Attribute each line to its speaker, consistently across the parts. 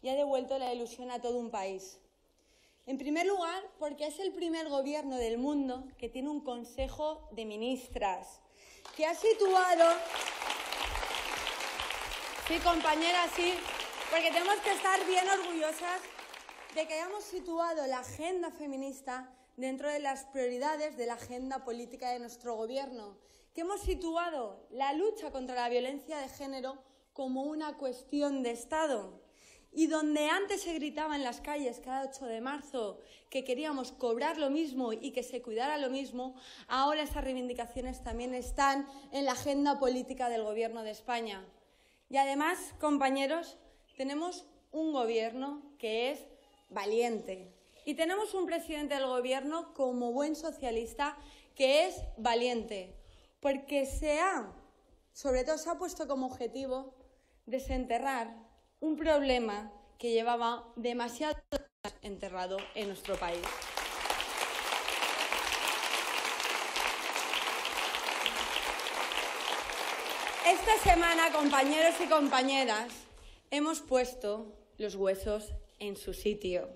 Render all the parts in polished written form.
Speaker 1: y ha devuelto la ilusión a todo un país. En primer lugar, porque es el primer gobierno del mundo que tiene un Consejo de Ministras, que ha situado... Sí, compañeras, sí, porque tenemos que estar bien orgullosas de que hayamos situado la agenda feminista dentro de las prioridades de la agenda política de nuestro gobierno, que hemos situado la lucha contra la violencia de género como una cuestión de Estado. Y donde antes se gritaba en las calles cada 8 de marzo que queríamos cobrar lo mismo y que se cuidara lo mismo, ahora esas reivindicaciones también están en la agenda política del Gobierno de España. Y además, compañeros, tenemos un Gobierno que es valiente. Y tenemos un presidente del Gobierno, como buen socialista, que es valiente. Porque sobre todo se ha puesto como objetivo desenterrar un problema que llevaba demasiados años enterrado en nuestro país. Esta semana, compañeros y compañeras, hemos puesto los huesos en su sitio.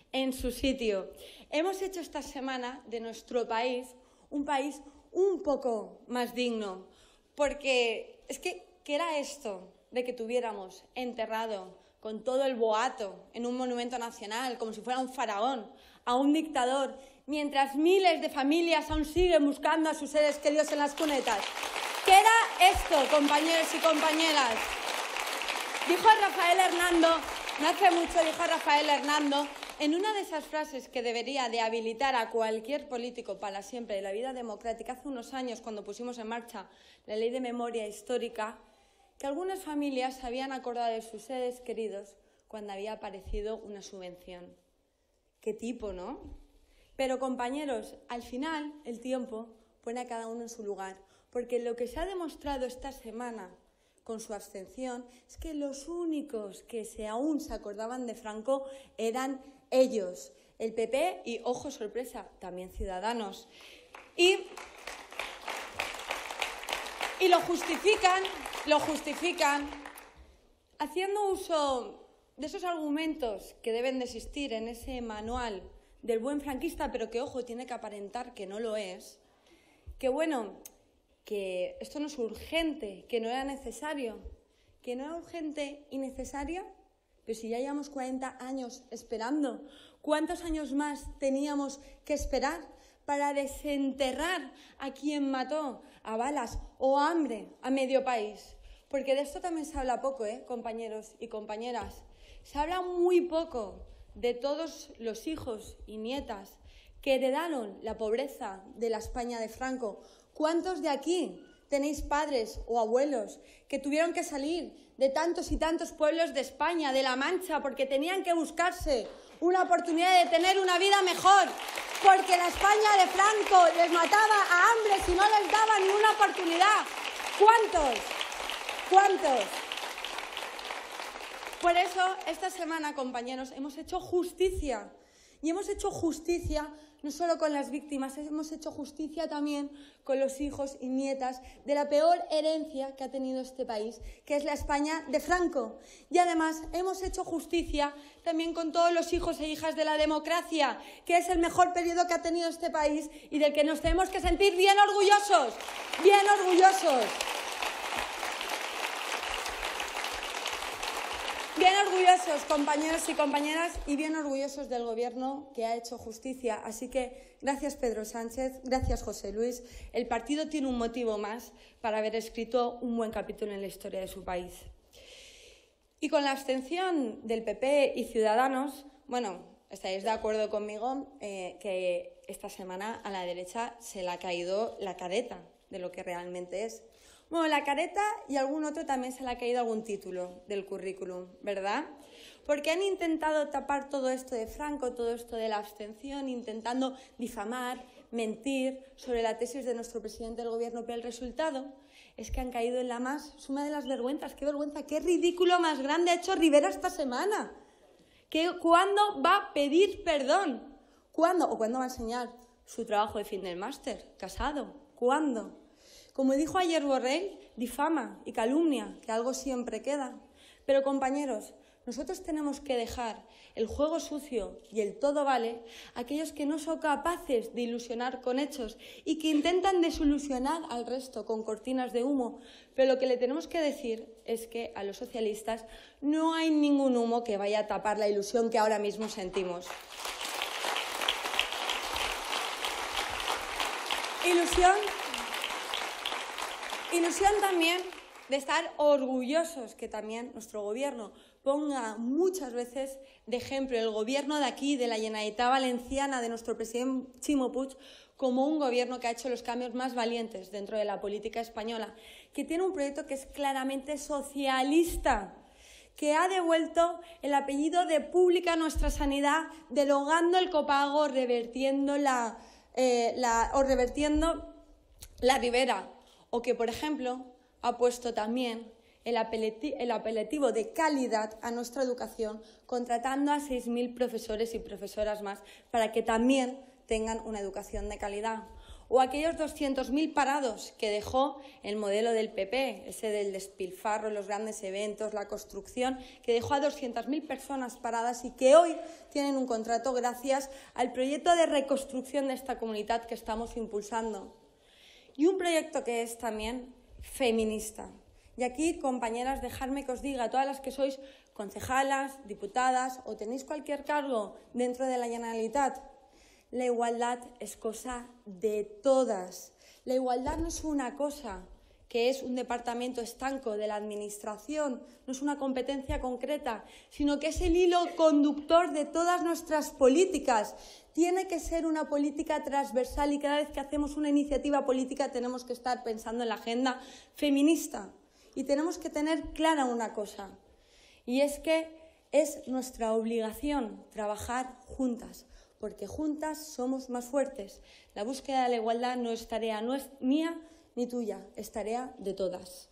Speaker 1: Hemos hecho esta semana de nuestro país un poco más digno, porque es que, ¿qué era esto de que tuviéramos enterrado con todo el boato en un monumento nacional, como si fuera un faraón, a un dictador, mientras miles de familias aún siguen buscando a sus seres queridos en las cunetas? ¿Qué era esto, compañeros y compañeras? Dijo Rafael Hernando, no hace mucho dijo Rafael Hernando, en una de esas frases que debería de habilitar a cualquier político para siempre de la vida democrática, hace unos años cuando pusimos en marcha la Ley de Memoria Histórica, que algunas familias se habían acordado de sus seres queridos cuando había aparecido una subvención. ¿Qué tipo, no? Pero, compañeros, al final el tiempo pone a cada uno en su lugar, porque lo que se ha demostrado esta semana con su abstención es que los únicos que aún se acordaban de Franco eran ellos, el PP y, ojo, sorpresa, también Ciudadanos. Y lo justifican haciendo uso de esos argumentos que deben de existir en ese manual del buen franquista, pero que, ojo, tiene que aparentar que no lo es, que bueno, que esto no es urgente, que no era necesario, que no era urgente y necesario, pero si ya llevamos 40 años esperando, ¿cuántos años más teníamos que esperar para desenterrar a quien mató a balas o a hambre a medio país? Porque de esto también se habla poco, compañeros y compañeras. Se habla muy poco de todos los hijos y nietas que heredaron la pobreza de la España de Franco. ¿Cuántos de aquí tenéis padres o abuelos que tuvieron que salir de tantos y tantos pueblos de España, de La Mancha, porque tenían que buscarse una oportunidad de tener una vida mejor? Porque la España de Franco les mataba a hambre si no les daba ni una oportunidad. ¿Cuántos? Por eso, esta semana, compañeros, hemos hecho justicia. Y hemos hecho justicia no solo con las víctimas, hemos hecho justicia también con los hijos y nietas de la peor herencia que ha tenido este país, que es la España de Franco. Y además hemos hecho justicia también con todos los hijos e hijas de la democracia, que es el mejor periodo que ha tenido este país y del que nos tenemos que sentir bien orgullosos, bien orgullosos. Bien orgullosos, compañeros y compañeras, y bien orgullosos del Gobierno que ha hecho justicia. Así que gracias, Pedro Sánchez, gracias, José Luis. El partido tiene un motivo más para haber escrito un buen capítulo en la historia de su país. Y con la abstención del PP y Ciudadanos, bueno, estaréis de acuerdo conmigo que esta semana a la derecha se le ha caído la careta de lo que realmente es. Bueno, la careta y algún otro también se le ha caído algún título del currículum, ¿verdad? Porque han intentado tapar todo esto de Franco, todo esto de la abstención, intentando difamar, mentir sobre la tesis de nuestro presidente del Gobierno, pero el resultado es que han caído en la más suma de las vergüenzas. ¡Qué vergüenza! ¡Qué ridículo más grande ha hecho Rivera esta semana! ¿Cuándo va a pedir perdón? ¿Cuándo? ¿O cuándo va a enseñar su trabajo de fin del máster? ¿Casado? ¿Cuándo? Como dijo ayer Borrell, difama y calumnia, que algo siempre queda. Pero, compañeros, Nosotros tenemos que dejar el juego sucio y el todo vale a aquellos que no son capaces de ilusionar con hechos y que intentan desilusionar al resto con cortinas de humo. Pero lo que le tenemos que decir es que a los socialistas no hay ningún humo que vaya a tapar la ilusión que ahora mismo sentimos. Ilusión también de estar orgullosos que también nuestro gobierno ponga muchas veces de ejemplo el gobierno de aquí, de la Generalitat Valenciana, de nuestro presidente Ximo Puig, como un gobierno que ha hecho los cambios más valientes dentro de la política española, que tiene un proyecto que es claramente socialista, que ha devuelto el apellido de pública a nuestra sanidad, derogando el copago, revertiendo la Ribera, o que, por ejemplo, ha puesto también el apelativo de calidad a nuestra educación, contratando a 6.000 profesores y profesoras más para que también tengan una educación de calidad. O aquellos 200.000 parados que dejó el modelo del PP, ese del despilfarro, los grandes eventos, la construcción, que dejó a 200.000 personas paradas y que hoy tienen un contrato gracias al proyecto de reconstrucción de esta comunidad que estamos impulsando. Y un proyecto que es también feminista. Y aquí, compañeras, dejadme que os diga, a todas las que sois concejalas, diputadas o tenéis cualquier cargo dentro de la Generalitat, la igualdad es cosa de todas. La igualdad no es una cosa que es un departamento estanco de la Administración, no es una competencia concreta, sino que es el hilo conductor de todas nuestras políticas. Tiene que ser una política transversal y cada vez que hacemos una iniciativa política tenemos que estar pensando en la agenda feminista. Y tenemos que tener clara una cosa, y es que es nuestra obligación trabajar juntas, porque juntas somos más fuertes. La búsqueda de la igualdad no es tarea mía ni tuya, es tarea de todas.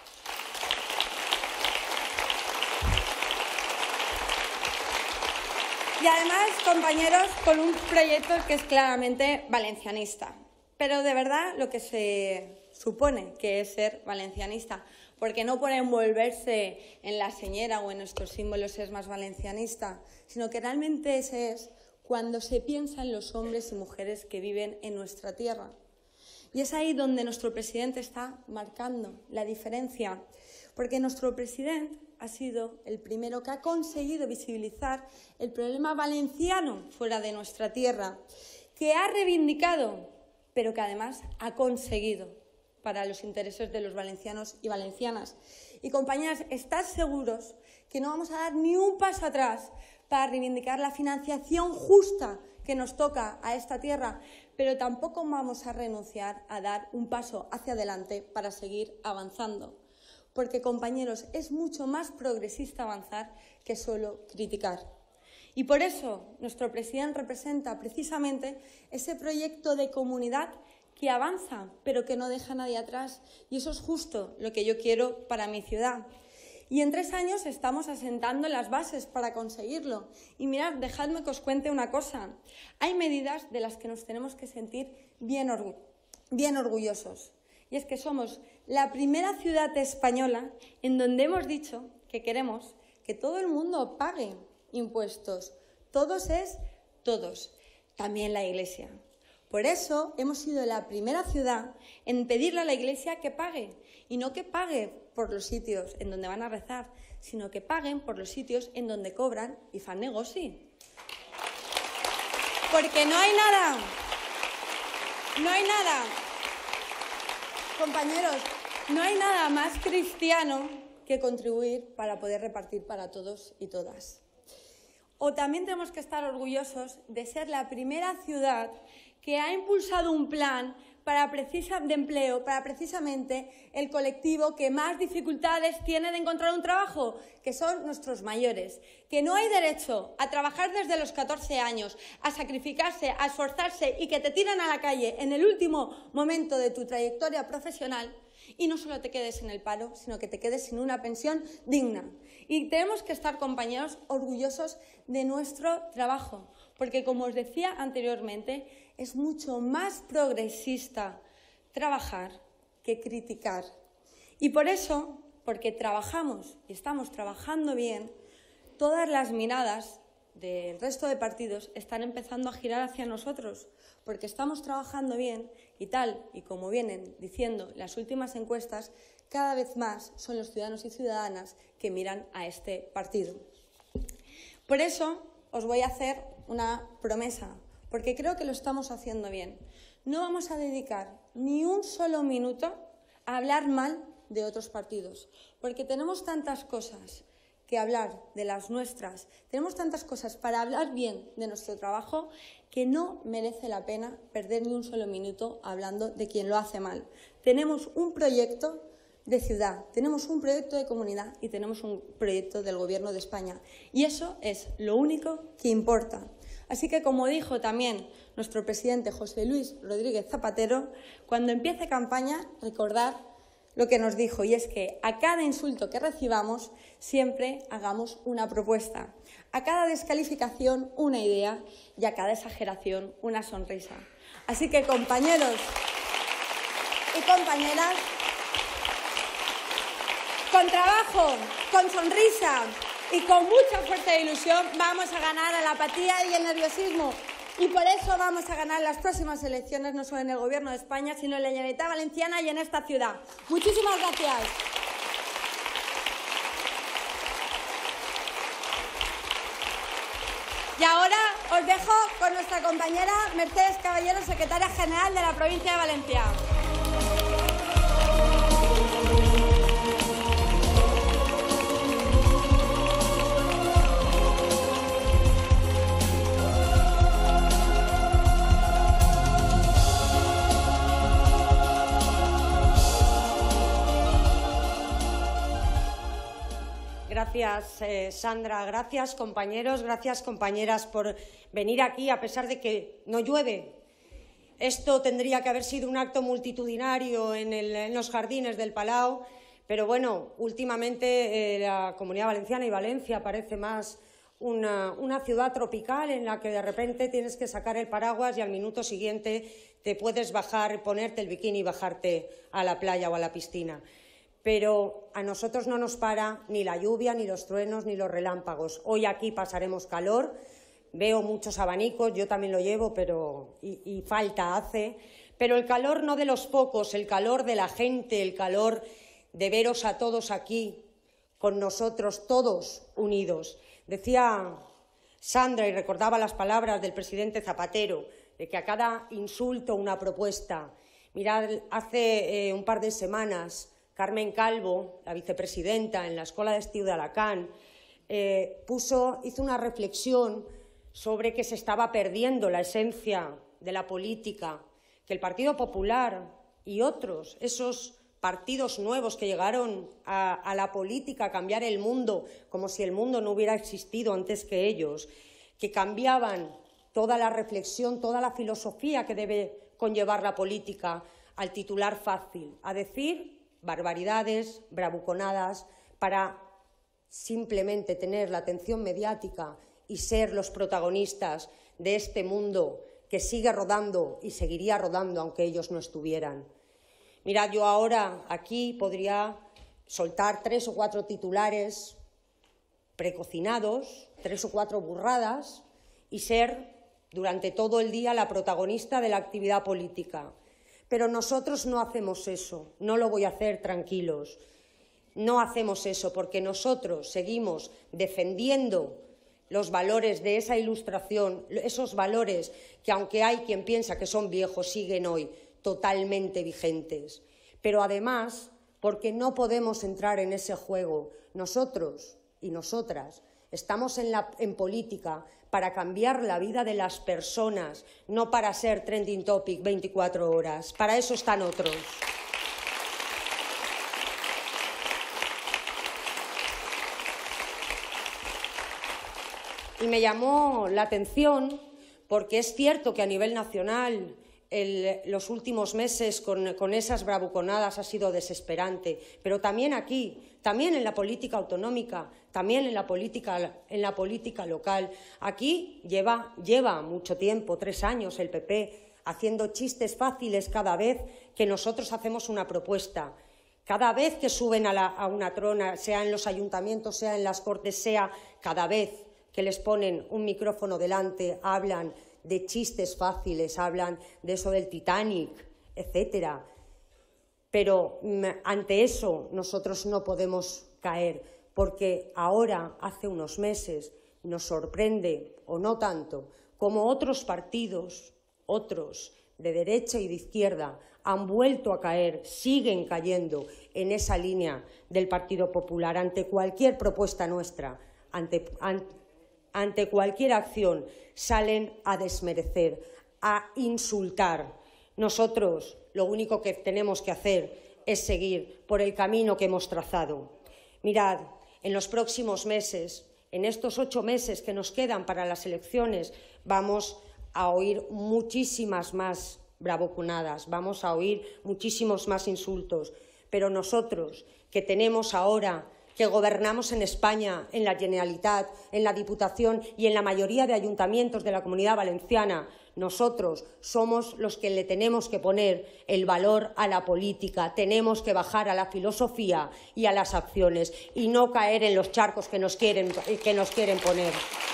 Speaker 1: Y además, compañeros, con un proyecto que es claramente valencianista. Pero de verdad lo que se supone que es ser valencianista, porque no por envolverse en la señera o en nuestros símbolos es más valencianista, sino que realmente ese es cuando se piensa en los hombres y mujeres que viven en nuestra tierra. Y es ahí donde nuestro presidente está marcando la diferencia, porque nuestro presidente ha sido el primero que ha conseguido visibilizar el problema valenciano fuera de nuestra tierra, que ha reivindicado, pero que además ha conseguido para los intereses de los valencianos y valencianas. Y compañeras, estad seguros que no vamos a dar ni un paso atrás para reivindicar la financiación justa que nos toca a esta tierra, pero tampoco vamos a renunciar a dar un paso hacia adelante para seguir avanzando. Porque, compañeros, es mucho más progresista avanzar que solo criticar. Y por eso nuestro presidente representa precisamente ese proyecto de comunidad que avanza, pero que no deja a nadie atrás. Y eso es justo lo que yo quiero para mi ciudad. Y en 3 años estamos asentando las bases para conseguirlo. Y mirad, dejadme que os cuente una cosa. Hay medidas de las que nos tenemos que sentir bien orgullosos. Y es que somos la primera ciudad española en donde hemos dicho que queremos que todo el mundo pague impuestos. Todos es todos, también la Iglesia. Por eso hemos sido la primera ciudad en pedirle a la Iglesia que pague. Y no que pague por los sitios en donde van a rezar, sino que paguen por los sitios en donde cobran y fan negoci. Porque no hay nada, compañeros, no hay nada más cristiano que contribuir para poder repartir para todos y todas. O también tenemos que estar orgullosos de ser la primera ciudad que ha impulsado un plan de empleo para precisamente el colectivo que más dificultades tiene de encontrar un trabajo, que son nuestros mayores, que no hay derecho a trabajar desde los 14 años, a sacrificarse, a esforzarse y que te tiran a la calle en el último momento de tu trayectoria profesional y no solo te quedes en el paro, sino que te quedes sin una pensión digna. Y tenemos que estar, compañeros, orgullosos de nuestro trabajo, porque, como os decía anteriormente, es mucho más progresista trabajar que criticar. Y por eso, porque trabajamos y estamos trabajando bien, todas las miradas del resto de partidos están empezando a girar hacia nosotros, porque estamos trabajando bien y tal y como vienen diciendo las últimas encuestas, cada vez más son los ciudadanos y ciudadanas que miran a este partido. Por eso os voy a hacer una promesa, porque creo que lo estamos haciendo bien. No vamos a dedicar ni un solo minuto a hablar mal de otros partidos, porque tenemos tantas cosas que hablar de las nuestras, tenemos tantas cosas para hablar bien de nuestro trabajo que no merece la pena perder ni un solo minuto hablando de quien lo hace mal. Tenemos un proyecto de ciudad, tenemos un proyecto de comunidad y tenemos un proyecto del Gobierno de España. Y eso es lo único que importa. Así que, como dijo también nuestro presidente José Luis Rodríguez Zapatero, cuando empiece campaña, recordar lo que nos dijo, y es que a cada insulto que recibamos siempre hagamos una propuesta, a cada descalificación una idea y a cada exageración una sonrisa. Así que, compañeros y compañeras, con trabajo, con sonrisa y con mucha fuerza de ilusión vamos a ganar a la apatía y el nerviosismo. Y por eso vamos a ganar las próximas elecciones, no solo en el Gobierno de España, sino en la Generalitat Valenciana y en esta ciudad. Muchísimas gracias. Y ahora os dejo con nuestra compañera Mercedes Caballero, secretaria general de la provincia de Valencia.
Speaker 2: Gracias, Sandra. Gracias, compañeros. Gracias, compañeras, por venir aquí a pesar de que no llueve. Esto tendría que haber sido un acto multitudinario en los jardines del Palau, pero bueno, últimamente la Comunidad Valenciana y Valencia parece más una ciudad tropical en la que de repente tienes que sacar el paraguas y al minuto siguiente te puedes bajar, ponerte el bikini y bajarte a la playa o a la piscina. Pero a nosotros no nos para ni la lluvia, ni los truenos, ni los relámpagos. Hoy aquí pasaremos calor, veo muchos abanicos, yo también lo llevo, y falta hace. Pero el calor no de los pocos, el calor de la gente, el calor de veros a todos aquí, con nosotros, todos unidos. Decía Sandra, y recordaba las palabras del presidente Zapatero, de que a cada insulto una propuesta. Mirad, hace un par de semanas Carmen Calvo, la vicepresidenta, en la Escuela d'Estiu de Alacant, hizo una reflexión sobre que se estaba perdiendo la esencia de la política, que el Partido Popular y otros, esos partidos nuevos que llegaron a la política a cambiar el mundo, como si el mundo no hubiera existido antes que ellos, que cambiaban toda la reflexión, toda la filosofía que debe conllevar la política al titular fácil, a decir barbaridades, bravuconadas, para simplemente tener la atención mediática y ser los protagonistas de este mundo que sigue rodando y seguiría rodando aunque ellos no estuvieran. Mirad, yo ahora aquí podría soltar 3 o 4 titulares precocinados, 3 o 4 burradas y ser durante todo el día la protagonista de la actividad política. Pero nosotros no hacemos eso, no lo voy a hacer, tranquilos. No hacemos eso porque nosotros seguimos defendiendo los valores de esa ilustración, esos valores que, aunque hay quien piensa que son viejos, siguen hoy totalmente vigentes. Pero además, porque no podemos entrar en ese juego. Nosotros y nosotras estamos en política para cambiar la vida de las personas, no para ser trending topic 24 horas. Para eso están otros. Y me llamó la atención porque es cierto que a nivel nacional los últimos meses con esas bravuconadas ha sido desesperante, pero también aquí, también en la política autonómica, también en la política local. Aquí lleva mucho tiempo, 3 años, el PP haciendo chistes fáciles cada vez que nosotros hacemos una propuesta. Cada vez que suben a una trona, sea en los ayuntamientos, sea en las Cortes, sea cada vez que les ponen un micrófono delante, hablan de chistes fáciles, hablan de eso del Titanic, etcétera. Pero ante eso nosotros no podemos caer, porque ahora, hace unos meses, nos sorprende, o no tanto, como otros partidos, otros de derecha y de izquierda, han vuelto a caer, siguen cayendo en esa línea del Partido Popular ante cualquier propuesta nuestra, ante cualquier acción, salen a desmerecer, a insultar. Nosotros lo único que tenemos que hacer es seguir por el camino que hemos trazado. Mirad, en los próximos meses, en estos 8 meses que nos quedan para las elecciones, vamos a oír muchísimas más bravuconadas, vamos a oír muchísimos más insultos, pero nosotros, que tenemos ahora, que gobernamos en España, en la Generalitat, en la Diputación y en la mayoría de ayuntamientos de la Comunidad Valenciana, nosotros somos los que le tenemos que poner el valor a la política, tenemos que bajar a la filosofía y a las acciones y no caer en los charcos que nos quieren poner.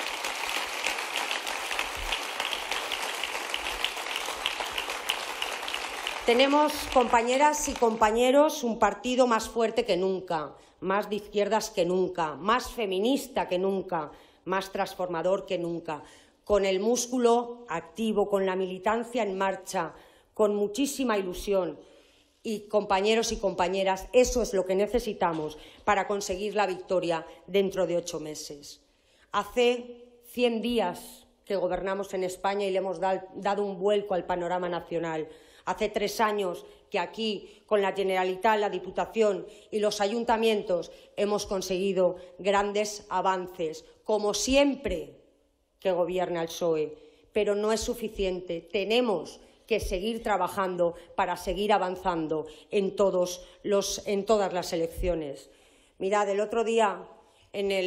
Speaker 2: Tenemos, compañeras y compañeros, un partido más fuerte que nunca, más de izquierdas que nunca, más feminista que nunca, más transformador que nunca, con el músculo activo, con la militancia en marcha, con muchísima ilusión. Y, compañeros y compañeras, eso es lo que necesitamos para conseguir la victoria dentro de 8 meses. Hace 100 días que gobernamos en España y le hemos dado un vuelco al panorama nacional. Hace 3 años que aquí, con la Generalitat, la Diputación y los ayuntamientos, hemos conseguido grandes avances, como siempre que gobierna el PSOE. Pero no es suficiente. Tenemos que seguir trabajando para seguir avanzando en todas las elecciones. Mirad, el otro día, en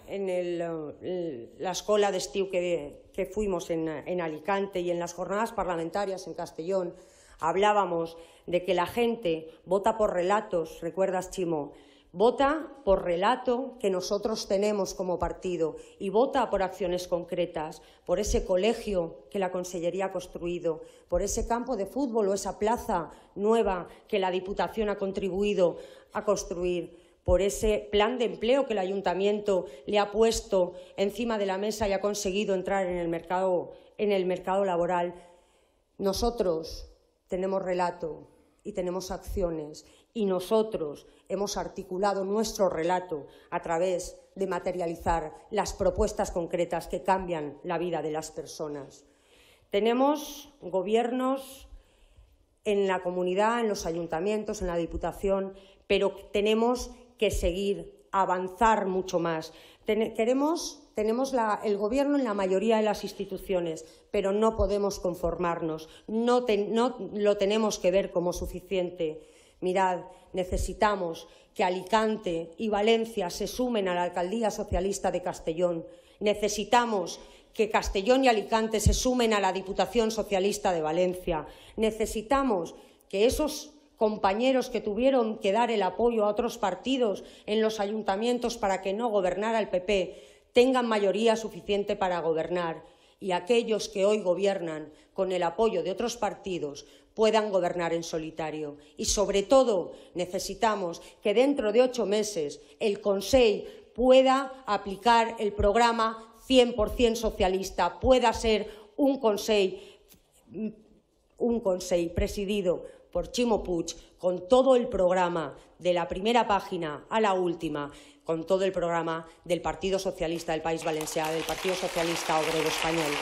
Speaker 2: la escuela de estiu que fuimos en Alicante y en las jornadas parlamentarias en Castellón, hablábamos de que la gente vota por relatos, ¿recuerdas, Chimo? Vota por relato que nosotros tenemos como partido y vota por acciones concretas, por ese colegio que la Consellería ha construido, por ese campo de fútbol o esa plaza nueva que la Diputación ha contribuido a construir, por ese plan de empleo que el Ayuntamiento le ha puesto encima de la mesa y ha conseguido entrar en el mercado laboral. Nosotros tenemos relato y tenemos acciones y nosotros hemos articulado nuestro relato a través de materializar las propuestas concretas que cambian la vida de las personas. Tenemos gobiernos en la comunidad, en los ayuntamientos, en la Diputación, pero tenemos que seguir, avanzar mucho más. Tenemos el Gobierno en la mayoría de las instituciones, pero no podemos conformarnos, no lo tenemos que ver como suficiente. Mirad, necesitamos que Alicante y Valencia se sumen a la Alcaldía Socialista de Castellón. Necesitamos que Castellón y Alicante se sumen a la Diputación Socialista de Valencia. Necesitamos que esos compañeros que tuvieron que dar el apoyo a otros partidos en los ayuntamientos para que no gobernara el PP tengan mayoría suficiente para gobernar y aquellos que hoy gobiernan con el apoyo de otros partidos puedan gobernar en solitario. Y, sobre todo, necesitamos que dentro de 8 meses el Consell pueda aplicar el programa 100% socialista, pueda ser un Consell presidido por Chimo Puig, con todo el programa de la primera página a la última, con todo el programa del Partido Socialista del País Valencià, del Partido Socialista Obrero Español.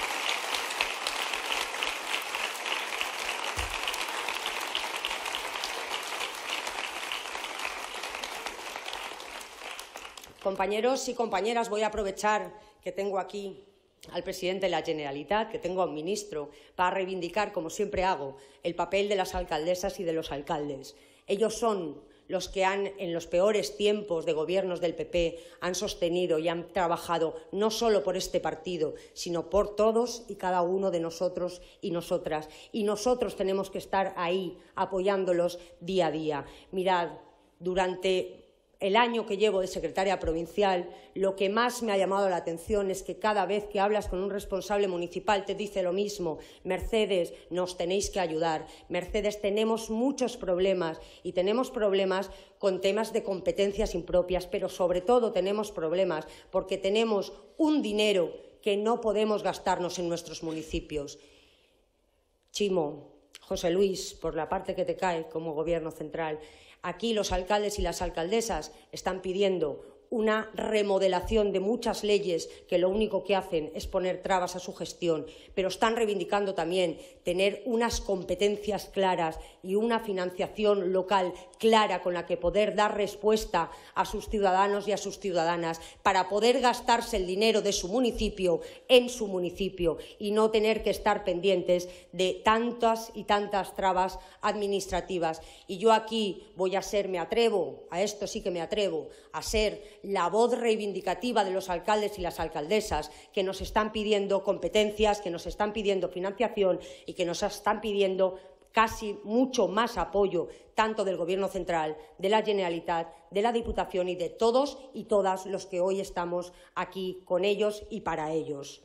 Speaker 2: Compañeros y compañeras, voy a aprovechar que tengo aquí al presidente de la Generalitat, que tengo a un ministro, para reivindicar, como siempre hago, el papel de las alcaldesas y de los alcaldes. Ellos son los que en los peores tiempos de gobiernos del PP, han sostenido y han trabajado no solo por este partido, sino por todos y cada uno de nosotros y nosotras. Y nosotros tenemos que estar ahí, apoyándolos día a día. Mirad, Durante el año que llevo de secretaria provincial, lo que más me ha llamado la atención es que cada vez que hablas con un responsable municipal te dice lo mismo: Mercedes, nos tenéis que ayudar. Mercedes, tenemos muchos problemas y tenemos problemas con temas de competencias impropias, pero sobre todo tenemos problemas porque tenemos un dinero que no podemos gastarnos en nuestros municipios. Chimo, José Luis, por la parte que te cae como Gobierno central, aquí los alcaldes y las alcaldesas están pidiendo una remodelación de muchas leyes que lo único que hacen es poner trabas a su gestión, pero están reivindicando también tener unas competencias claras y una financiación local clara con la que poder dar respuesta a sus ciudadanos y a sus ciudadanas para poder gastarse el dinero de su municipio en su municipio y no tener que estar pendientes de tantas y tantas trabas administrativas. Y yo aquí voy a ser, me atrevo, a esto sí que me atrevo, a ser la voz reivindicativa de los alcaldes y las alcaldesas que nos están pidiendo competencias, que nos están pidiendo financiación y que nos están pidiendo casi mucho más apoyo, tanto del Gobierno central, de la Generalitat, de la Diputación y de todos y todas los que hoy estamos aquí con ellos y para ellos.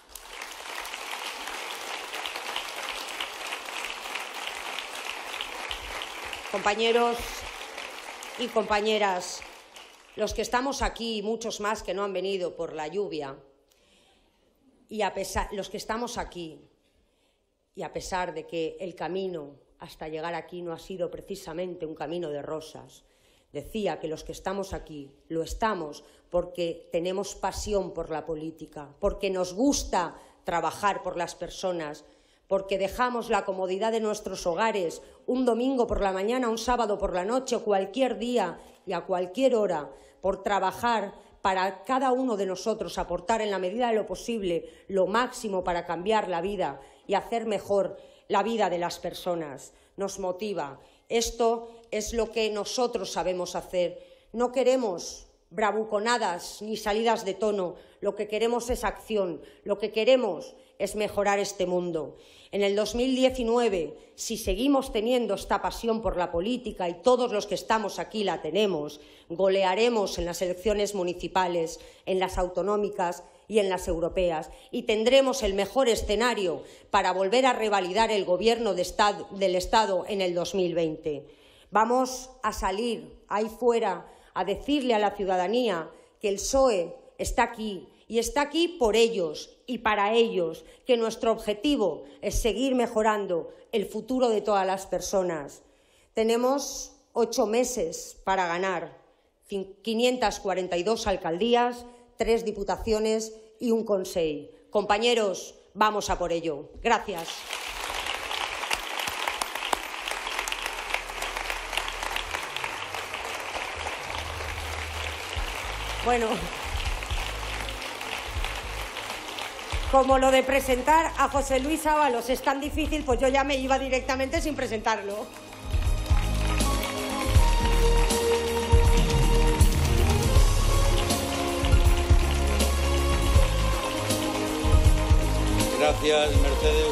Speaker 2: Compañeros y compañeras, los que estamos aquí y muchos más que no han venido por la lluvia, y los que estamos aquí, y a pesar de que el camino hasta llegar aquí no ha sido precisamente un camino de rosas, decía que los que estamos aquí lo estamos porque tenemos pasión por la política, porque nos gusta trabajar por las personas, porque dejamos la comodidad de nuestros hogares un domingo por la mañana, un sábado por la noche, cualquier día y a cualquier hora, por trabajar para cada uno de nosotros, aportar en la medida de lo posible lo máximo para cambiar la vida y hacer mejor la vida de las personas. Nos motiva. Esto es lo que nosotros sabemos hacer. No queremos bravuconadas ni salidas de tono. Lo que queremos es acción. Lo que queremos es mejorar este mundo. En el 2019, si seguimos teniendo esta pasión por la política, y todos los que estamos aquí la tenemos, golearemos en las elecciones municipales, en las autonómicas y en las europeas, y tendremos el mejor escenario para volver a revalidar el Gobierno del Estado en el 2020. Vamos a salir ahí fuera a decirle a la ciudadanía que el PSOE está aquí, y está aquí por ellos y para ellos, que nuestro objetivo es seguir mejorando el futuro de todas las personas. Tenemos 8 meses para ganar 542 alcaldías, 3 diputaciones y un Consell. Compañeros, vamos a por ello. Gracias. Bueno, como lo de presentar a José Luis Ábalos es tan difícil, pues yo ya me iba directamente sin presentarlo.
Speaker 3: Gracias, Mercedes.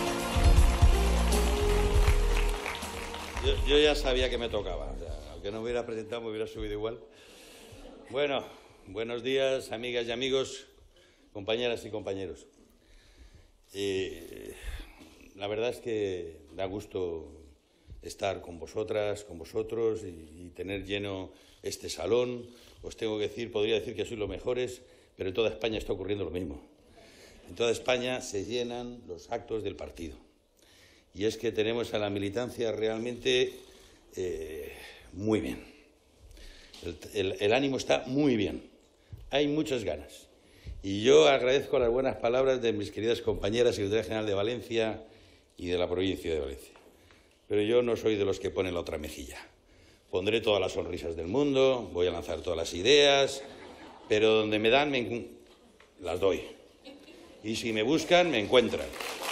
Speaker 3: Yo ya sabía que me tocaba. O sea, aunque no me hubiera presentado, me hubiera subido igual. Bueno, buenos días, amigas y amigos, compañeras y compañeros. La verdad es que da gusto estar con vosotras, con vosotros y tener lleno este salón. Os tengo que decir, podría decir que sois los mejores, pero en toda España está ocurriendo lo mismo. En toda España se llenan los actos del partido. Y es que tenemos a la militancia realmente muy bien. El ánimo está muy bien. Hay muchas ganas. Y yo agradezco las buenas palabras de mis queridas compañeras, secretaria general de Valencia y de la provincia de Valencia. Pero yo no soy de los que ponen la otra mejilla. Pondré todas las sonrisas del mundo, voy a lanzar todas las ideas, pero donde me dan, las doy. Y si me buscan, me encuentran.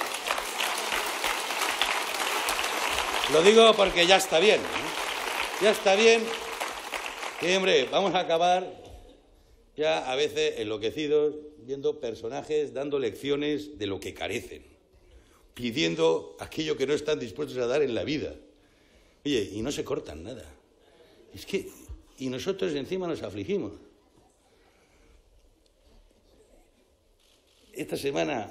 Speaker 3: Lo digo porque ya está bien, ¿no? Ya está bien que, hombre, vamos a acabar ya a veces enloquecidos viendo personajes dando lecciones de lo que carecen, pidiendo aquello que no están dispuestos a dar en la vida. Oye, y no se cortan nada. Es que, y nosotros encima nos afligimos. Esta semana,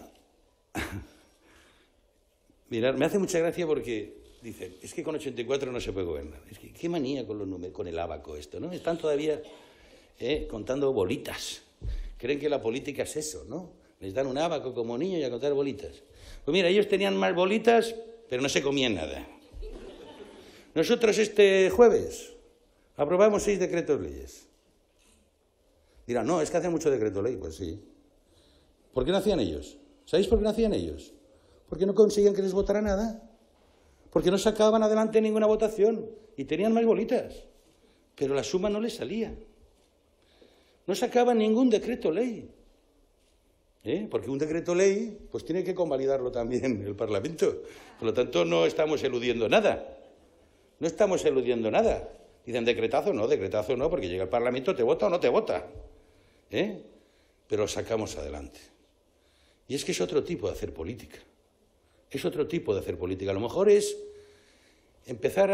Speaker 3: mirad, me hace mucha gracia porque dicen, es que con 84 no se puede gobernar. Es que qué manía con los números, con el ábaco esto, ¿no? Están todavía contando bolitas. Creen que la política es eso, ¿no? Les dan un ábaco como niños y a contar bolitas. Pues mira, ellos tenían más bolitas, pero no se comían nada. Nosotros este jueves aprobamos 6 decretos leyes. Dirán, no, es que hacen mucho decreto ley. Pues sí. ¿Por qué no hacían ellos? ¿Sabéis por qué no hacían ellos? Porque no conseguían que les votara nada. Porque no sacaban adelante ninguna votación y tenían más bolitas. Pero la suma no les salía. No sacaban ningún decreto ley. Porque un decreto ley pues tiene que convalidarlo también el Parlamento. Por lo tanto, no estamos eludiendo nada. No estamos eludiendo nada. Dicen decretazo no, porque llega el Parlamento, te vota o no te vota. Pero lo sacamos adelante. Y es que es otro tipo de hacer política. Es otro tipo de hacer política. A lo mejor es empezar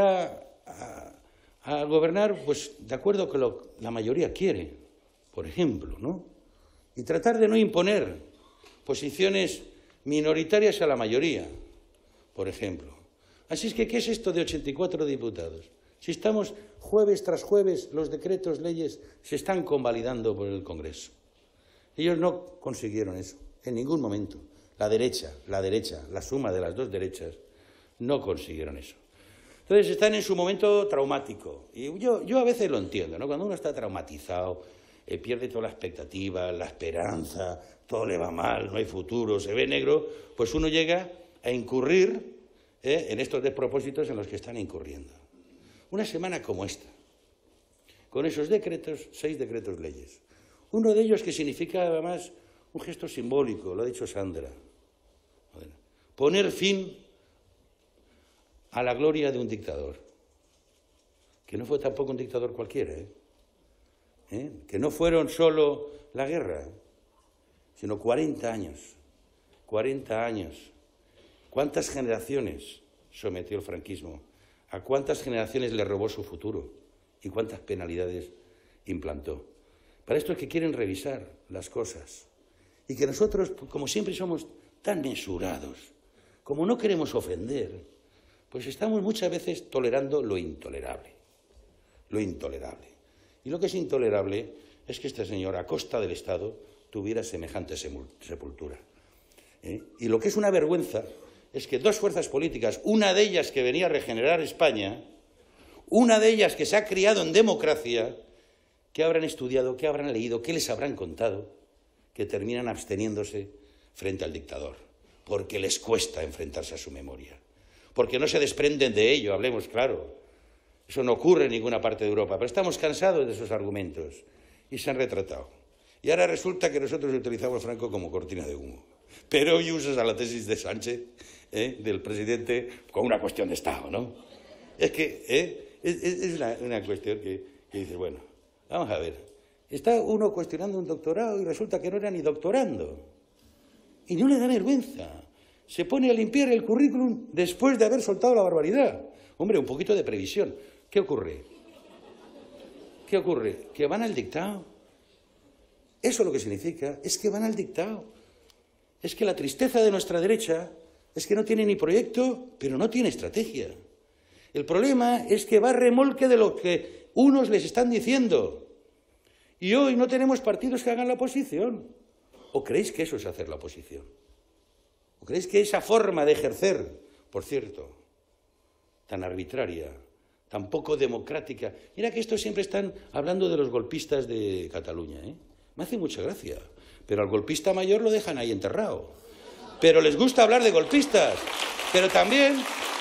Speaker 3: a gobernar pues de acuerdo con lo que la mayoría quiere, por ejemplo, ¿no? Y tratar de no imponer posiciones minoritarias a la mayoría, por ejemplo. Así es que, ¿qué es esto de 84 diputados? Si estamos jueves tras jueves, los decretos, leyes, se están convalidando por el Congreso. Ellos no consiguieron eso, en ningún momento. La derecha, la suma de las dos derechas, no consiguieron eso. Entonces están en su momento traumático. Y yo a veces lo entiendo, ¿no? Cuando uno está traumatizado, pierde toda la expectativa, la esperanza, todo le va mal, no hay futuro, se ve negro, pues uno llega a incurrir en estos despropósitos en los que están incurriendo. Una semana como esta, con esos decretos, 6 decretos leyes. Uno de ellos que significa además un gesto simbólico, lo ha dicho Sandra. Poner fin a la gloria de un dictador, que no fue tampoco un dictador cualquiera, que no fueron solo la guerra, sino 40 años. 40 años. ¿Cuántas generaciones sometió el franquismo? ¿A cuántas generaciones le robó su futuro? ¿Y cuántas penalidades implantó? Para esto es que quieren revisar las cosas. Y que nosotros, como siempre somos tan mesurados, como no queremos ofender, pues estamos muchas veces tolerando lo intolerable. Lo intolerable. Y lo que es intolerable es que este señor, a costa del Estado, tuviera semejante sepultura. Y lo que es una vergüenza es que 2 fuerzas políticas, una de ellas que venía a regenerar España, una de ellas que se ha criado en democracia, ¿qué habrán estudiado, qué habrán leído, qué les habrán contado? Que terminan absteniéndose frente al dictador, porque les cuesta enfrentarse a su memoria, porque no se desprenden de ello, hablemos claro. Eso no ocurre en ninguna parte de Europa, pero estamos cansados de esos argumentos y se han retratado. Y ahora resulta que nosotros utilizamos Franco como cortina de humo. Pero hoy usas a la tesis de Sánchez, del presidente, con una cuestión de Estado, ¿no? Es que es una cuestión que dices, bueno, vamos a ver, está uno cuestionando un doctorado y resulta que no era ni doctorando. Y no le da vergüenza. Se pone a limpiar el currículum después de haber soltado la barbaridad. Hombre, un poquito de previsión. ¿Qué ocurre? ¿Qué ocurre? Que van al dictado. Eso lo que significa es que van al dictado. Es que la tristeza de nuestra derecha es que no tiene ni proyecto, pero no tiene estrategia. El problema es que va a remolque de lo que unos les están diciendo. Y hoy no tenemos partidos que hagan la oposición. ¿O creéis que eso es hacer la oposición? ¿O creéis que esa forma de ejercer, por cierto, tan arbitraria, tan poco democrática? Mira que estos siempre están hablando de los golpistas de Cataluña, Me hace mucha gracia. Pero al golpista mayor lo dejan ahí enterrado. Pero les gusta hablar de golpistas. Pero también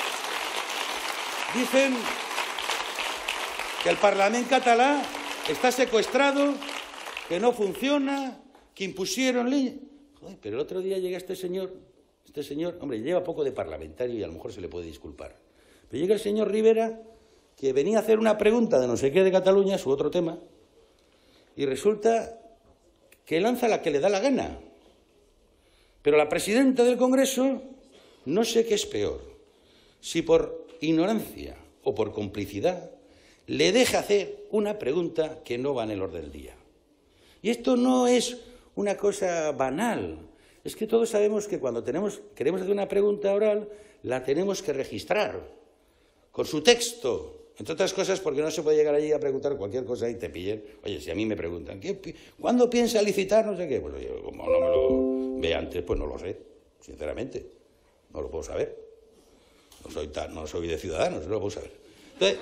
Speaker 3: dicen que el Parlament catalán está secuestrado, que no funciona, que impusieron ley. Joder, pero el otro día llega este señor, hombre, lleva poco de parlamentario y a lo mejor se le puede disculpar. Pero llega el señor Rivera, que venía a hacer una pregunta de no sé qué de Cataluña, su otro tema, y resulta que lanza la que le da la gana. Pero la presidenta del Congreso, no sé qué es peor, si por ignorancia o por complicidad, le deja hacer una pregunta que no va en el orden del día. Y esto no es una cosa banal. Es que todos sabemos que cuando queremos hacer una pregunta oral, la tenemos que registrar con su texto. Entre otras cosas, porque no se puede llegar allí a preguntar cualquier cosa y te pillen. Oye, si a mí me preguntan, ¿cuándo piensa licitar? No sé qué. Pues yo, como no me lo ve antes, pues no lo sé, sinceramente. No lo puedo saber. No soy de Ciudadanos, no lo puedo saber. Entonces,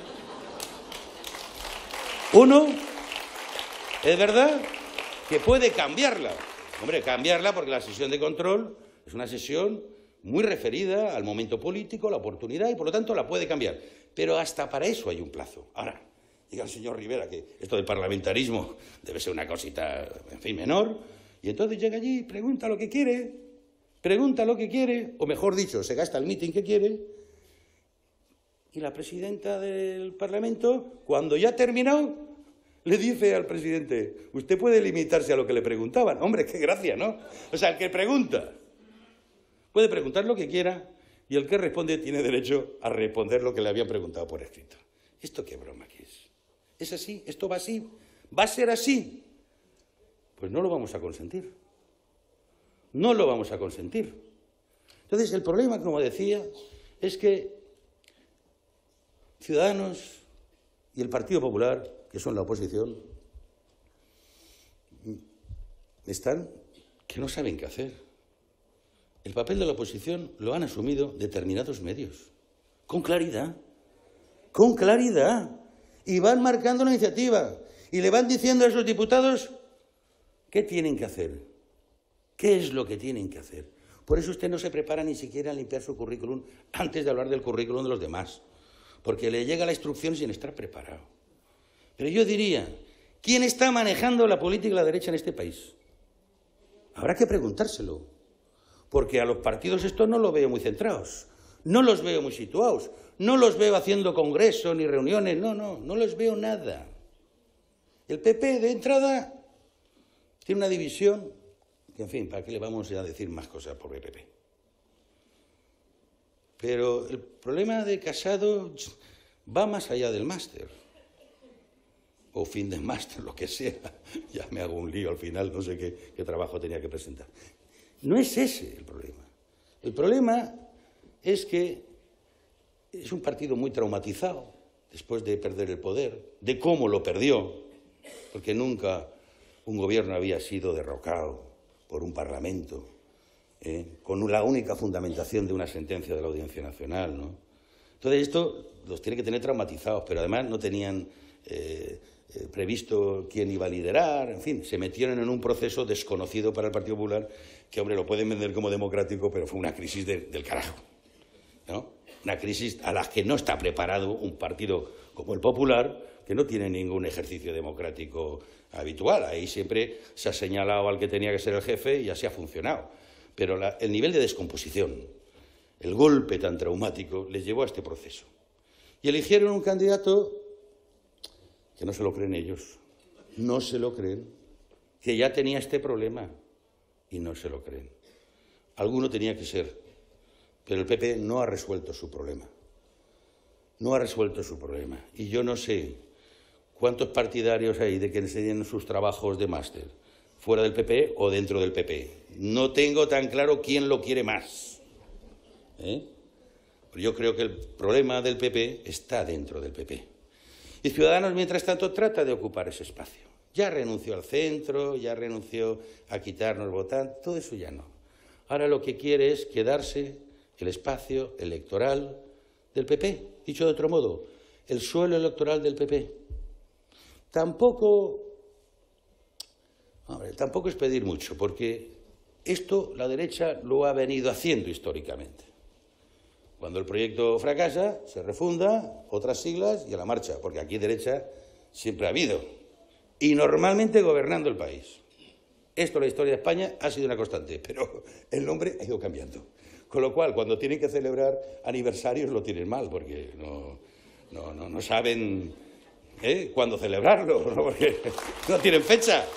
Speaker 3: uno, es verdad que puede cambiarla. Hombre, cambiarla porque la sesión de control es una sesión muy referida al momento político, la oportunidad, y por lo tanto la puede cambiar. Pero hasta para eso hay un plazo. Ahora, diga el señor Rivera que esto del parlamentarismo debe ser una cosita, en fin, menor, y entonces llega allí, pregunta lo que quiere, o mejor dicho, se gasta el mitin que quiere, y la presidenta del Parlamento, cuando ya ha terminado, le dice al presidente, usted puede limitarse a lo que le preguntaban. Hombre, qué gracia, ¿no? O sea, el que pregunta puede preguntar lo que quiera y el que responde tiene derecho a responder lo que le habían preguntado por escrito. ¿Esto qué broma que es? ¿Es así? ¿Esto va así? ¿Va a ser así? Pues no lo vamos a consentir. No lo vamos a consentir. Entonces, el problema, como decía, es que Ciudadanos y el Partido Popular, que son la oposición, que no saben qué hacer. El papel de la oposición lo han asumido determinados medios, con claridad, y van marcando la iniciativa, y le van diciendo a esos diputados qué tienen que hacer, qué es lo que tienen que hacer. Por eso usted no se prepara ni siquiera a limpiar su currículum antes de hablar del currículum de los demás, porque le llega la instrucción sin estar preparado. Pero yo diría, ¿quién está manejando la política de la derecha en este país? Habrá que preguntárselo. Porque a los partidos estos no los veo muy centrados, no los veo muy situados, no los veo haciendo congresos ni reuniones, no les veo nada. El PP, de entrada, tiene una división que, en fin, ¿para qué le vamos a decir más cosas por el PP? Pero el problema de Casado va más allá del máster, o fin de máster, lo que sea. Ya me hago un lío al final, no sé qué trabajo tenía que presentar. No es ese el problema. El problema es que es un partido muy traumatizado después de perder el poder, de cómo lo perdió, porque nunca un gobierno había sido derrocado por un parlamento, con la única fundamentación de una sentencia de la Audiencia Nacional, ¿no? Entonces esto los tiene que tener traumatizados, pero además no tenían previsto quién iba a liderar, en fin, se metieron en un proceso desconocido para el Partido Popular, que, hombre, lo pueden vender como democrático, pero fue una crisis del carajo, ¿no? Una crisis a la que no está preparado un partido como el Popular, que no tiene ningún ejercicio democrático habitual. Ahí siempre se ha señalado al que tenía que ser el jefe y así ha funcionado. Pero el nivel de descomposición, el golpe tan traumático, les llevó a este proceso. Y eligieron un candidato que no se lo creen ellos, no se lo creen, que ya tenía este problema y no se lo creen. Alguno tenía que ser, pero el PP no ha resuelto su problema. No ha resuelto su problema. Y yo no sé cuántos partidarios hay de que enseñen sus trabajos de máster, fuera del PP o dentro del PP. No tengo tan claro quién lo quiere más. Yo creo que el problema del PP está dentro del PP. Y Ciudadanos, mientras tanto, trata de ocupar ese espacio. Ya renunció al centro, ya renunció a quitarnos votantes, todo eso ya no. Ahora lo que quiere es quedarse el espacio electoral del PP. Dicho de otro modo, el suelo electoral del PP. Tampoco es pedir mucho, porque esto la derecha lo ha venido haciendo históricamente. Cuando el proyecto fracasa, se refunda, otras siglas y a la marcha, porque aquí derecha siempre ha habido, y normalmente gobernando el país. Esto en la historia de España ha sido una constante, pero el nombre ha ido cambiando. Con lo cual, cuando tienen que celebrar aniversarios, lo tienen mal, porque no saben cuándo celebrarlo, ¿no? Porque no tienen fecha,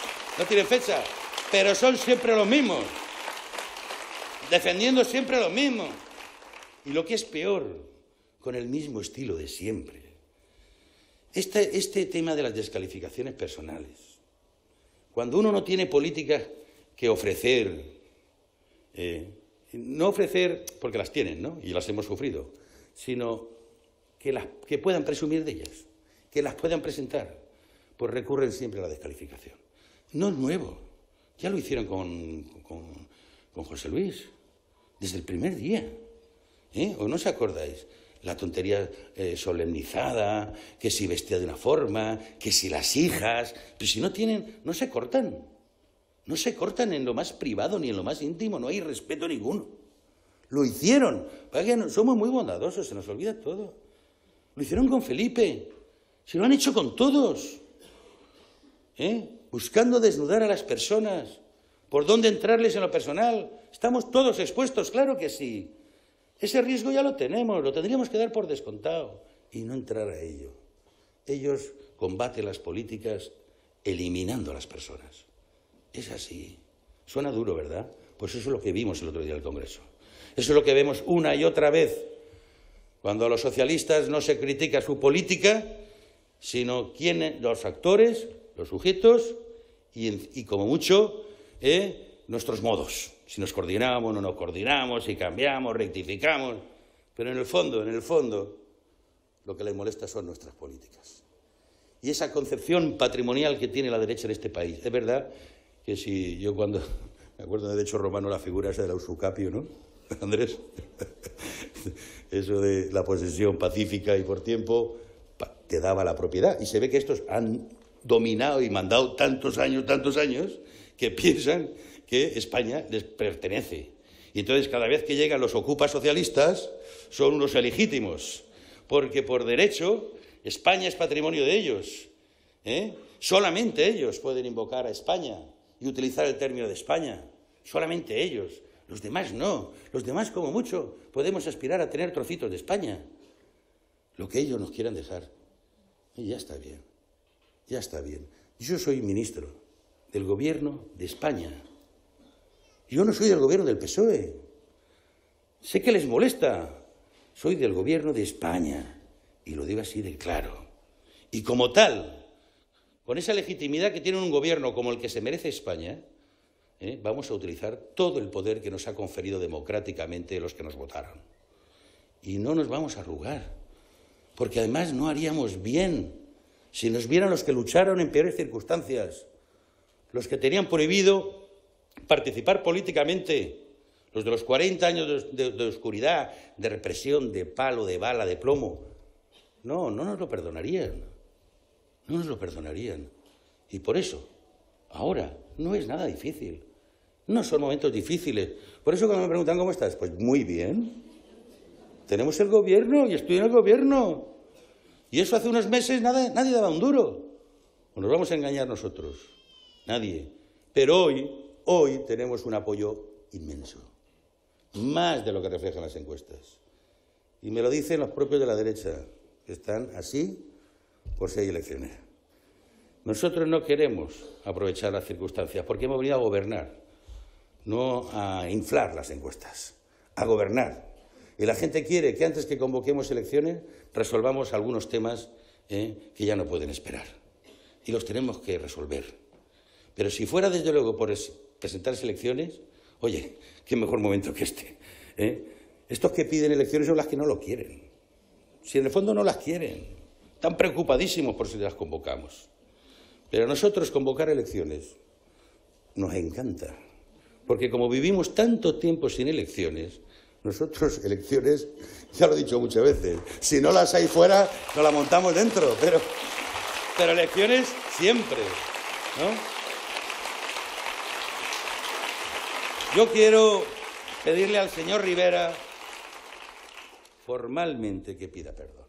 Speaker 3: pero son siempre los mismos, defendiendo siempre lo mismo. Y lo que es peor, con el mismo estilo de siempre. Este tema de las descalificaciones personales, cuando uno no tiene políticas que ofrecer, no ofrecer porque las tienen, ¿no?, y las hemos sufrido, sino que puedan presumir de ellas, que las puedan presentar, pues recurren siempre a la descalificación. No es nuevo, ya lo hicieron con José Luis, desde el primer día, ¿o no os acordáis? La tontería solemnizada, que si vestía de una forma, que si las hijas, pero si no tienen, no se cortan. No se cortan en lo más privado ni en lo más íntimo, no hay respeto ninguno. Lo hicieron, somos muy bondadosos, se nos olvida todo. Lo hicieron con Felipe, se lo han hecho con todos, buscando desnudar a las personas, por dónde entrarles en lo personal. Estamos todos expuestos, claro que sí. Ese riesgo ya lo tenemos, lo tendríamos que dar por descontado y no entrar a ello. Ellos combaten las políticas eliminando a las personas. Es así. Suena duro, ¿verdad? Pues eso es lo que vimos el otro día en el Congreso. Eso es lo que vemos una y otra vez. Cuando a los socialistas no se critica su política, sino los actores, los sujetos y como mucho, nuestros modos. Si nos coordinamos, no nos coordinamos, si cambiamos, rectificamos. Pero en el fondo, lo que les molesta son nuestras políticas. Y esa concepción patrimonial que tiene la derecha en este país. Es verdad que si yo cuando me acuerdo de derecho romano la figura esa del usucapio, ¿no, Andrés? Eso de la posesión pacífica y por tiempo te daba la propiedad. Y se ve que estos han dominado y mandado tantos años, que piensan que España les pertenece. Y entonces cada vez que llegan los ocupas socialistas son unos ilegítimos, porque por derecho España es patrimonio de ellos. Solamente ellos pueden invocar a España y utilizar el término de España. Solamente ellos. Los demás no. Los demás, como mucho, podemos aspirar a tener trocitos de España. Lo que ellos nos quieran dejar. Y ya está bien. Ya está bien. Yo soy ministro del Gobierno de España. Yo no soy del Gobierno del PSOE. Sé que les molesta. Soy del Gobierno de España. Y lo digo así de claro. Y como tal, con esa legitimidad que tiene un gobierno como el que se merece España, vamos a utilizar todo el poder que nos ha conferido democráticamente los que nos votaron. Y no nos vamos a arrugar. Porque además no haríamos bien si nos vieran los que lucharon en peores circunstancias, los que tenían prohibido participar políticamente, los de los 40 años de oscuridad, de represión, de palo, de bala, de plomo. No nos lo perdonarían. No nos lo perdonarían. Y por eso, ahora, no es nada difícil. No son momentos difíciles. Por eso cuando me preguntan cómo estás, pues muy bien. Tenemos el gobierno y estoy en el gobierno. Y eso hace unos meses nadie daba un duro. ¿O nos vamos a engañar nosotros? Nadie. Pero hoy tenemos un apoyo inmenso. Más de lo que reflejan las encuestas. Y me lo dicen los propios de la derecha, que están así por si hay elecciones. Nosotros no queremos aprovechar las circunstancias porque hemos venido a gobernar, no a inflar las encuestas, a gobernar. Y la gente quiere que antes que convoquemos elecciones resolvamos algunos temas que ya no pueden esperar. Y los tenemos que resolver. Pero si fuera desde luego por presentarse elecciones, oye, qué mejor momento que este. Estos que piden elecciones son las que no lo quieren. Si en el fondo no las quieren, están preocupadísimos por si las convocamos. Pero a nosotros convocar elecciones nos encanta, porque como vivimos tanto tiempo sin elecciones, nosotros elecciones, ya lo he dicho muchas veces, si no las hay fuera, nos las montamos dentro, pero elecciones siempre, ¿no? Yo quiero pedirle al señor Rivera formalmente que pida perdón.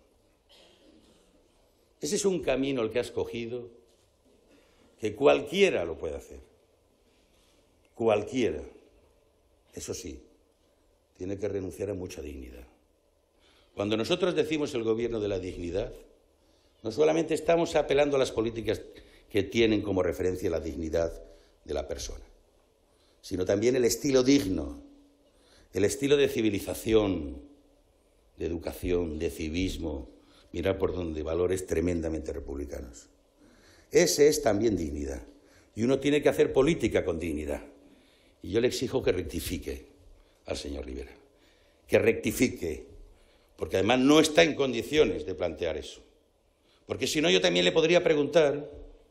Speaker 3: Ese es un camino el que ha escogido, que cualquiera lo puede hacer. Cualquiera. Eso sí, tiene que renunciar a mucha dignidad. Cuando nosotros decimos el gobierno de la dignidad, no solamente estamos apelando a las políticas que tienen como referencia la dignidad de la persona, sino también el estilo digno, el estilo de civilización, de educación, de civismo, mirar por donde valores tremendamente republicanos. Ese es también dignidad. Y uno tiene que hacer política con dignidad. Y yo le exijo que rectifique al señor Rivera. Que rectifique. Porque además no está en condiciones de plantear eso. Porque si no, yo también le podría preguntar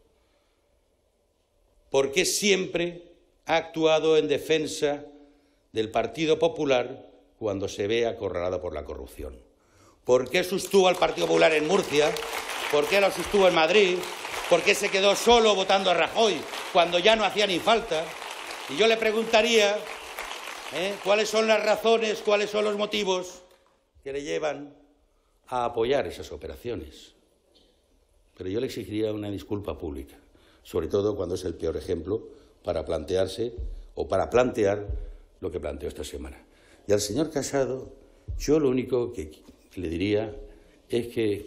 Speaker 3: por qué siempre ha actuado en defensa del Partido Popular cuando se ve acorralado por la corrupción. ¿Por qué sostuvo al Partido Popular en Murcia? ¿Por qué lo sostuvo en Madrid? ¿Por qué se quedó solo votando a Rajoy cuando ya no hacía ni falta? Y yo le preguntaría cuáles son las razones, cuáles son los motivos que le llevan a apoyar esas operaciones. Pero yo le exigiría una disculpa pública, sobre todo cuando es el peor ejemplo para plantearse o para plantear lo que planteó esta semana. Y al señor Casado, yo lo único que le diría es que,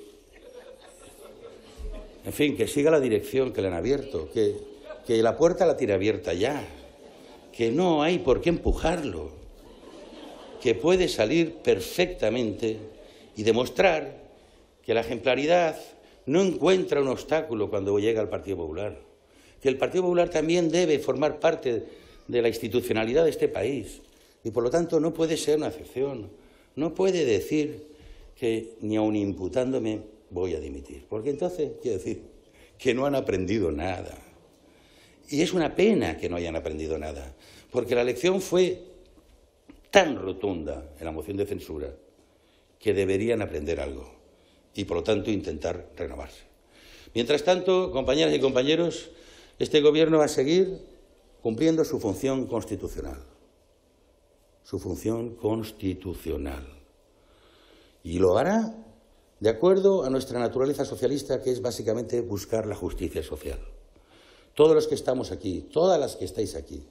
Speaker 3: en fin, que siga la dirección que le han abierto, que la puerta la tiene abierta ya, que no hay por qué empujarlo, que puede salir perfectamente y demostrar que la ejemplaridad no encuentra un obstáculo cuando llega al Partido Popular, que el Partido Popular también debe formar parte de la institucionalidad de este país y, por lo tanto, no puede ser una excepción. No puede decir que ni aun imputándome voy a dimitir, porque entonces quiere decir que no han aprendido nada. Y es una pena que no hayan aprendido nada, porque la lección fue tan rotunda en la moción de censura que deberían aprender algo y, por lo tanto, intentar renovarse. Mientras tanto, compañeras y compañeros, este Gobierno va a seguir cumpliendo su función constitucional. Su función constitucional. Y lo hará de acuerdo a nuestra naturaleza socialista, que es básicamente buscar la justicia social. Todos los que estamos aquí, todas las que estáis aquí,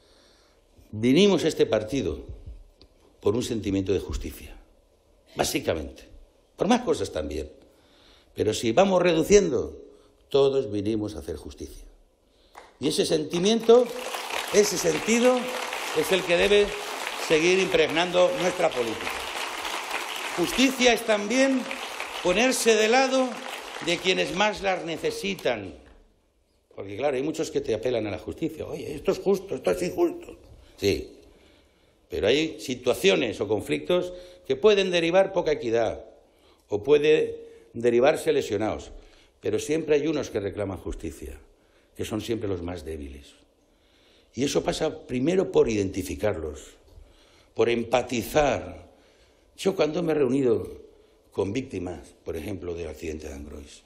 Speaker 3: vinimos a este partido por un sentimiento de justicia, básicamente, por más cosas también. Pero si vamos reduciendo, todos vinimos a hacer justicia. Y ese sentimiento, ese sentido, es el que debe seguir impregnando nuestra política. Justicia es también ponerse de lado de quienes más las necesitan. Porque, claro, hay muchos que te apelan a la justicia. Oye, esto es justo, esto es injusto. Sí, pero hay situaciones o conflictos que pueden derivar poca equidad o puede derivarse lesionados. Pero siempre hay unos que reclaman justicia, que son siempre los más débiles. Y eso pasa primero por identificarlos, por empatizar. Yo cuando me he reunido con víctimas, por ejemplo, del accidente de Angrois,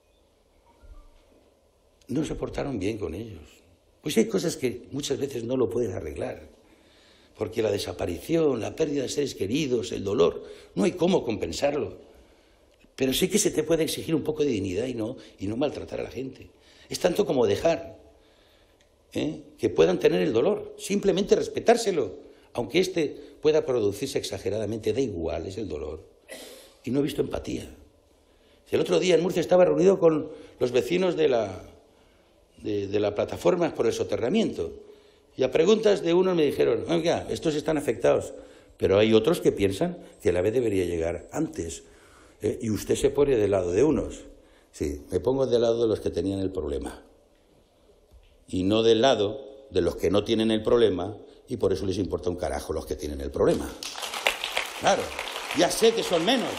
Speaker 3: no se portaron bien con ellos. Pues hay cosas que muchas veces no lo pueden arreglar, porque la desaparición, la pérdida de seres queridos, el dolor, no hay cómo compensarlo. Pero sí que se te puede exigir un poco de dignidad y no maltratar a la gente. Es tanto como dejar que puedan tener el dolor, simplemente respetárselo, aunque éste pueda producirse exageradamente, da igual, es el dolor. Y no he visto empatía. El otro día en Murcia estaba reunido con los vecinos de la plataforma por el soterramiento, y a preguntas de unos me dijeron, oiga, estos están afectados, pero hay otros que piensan que el AVE debería llegar antes, y usted se pone del lado de unos. Sí, me pongo del lado de los que tenían el problema, y no del lado de los que no tienen el problema, y por eso les importa un carajo los que tienen el problema. Claro, ya sé que son menos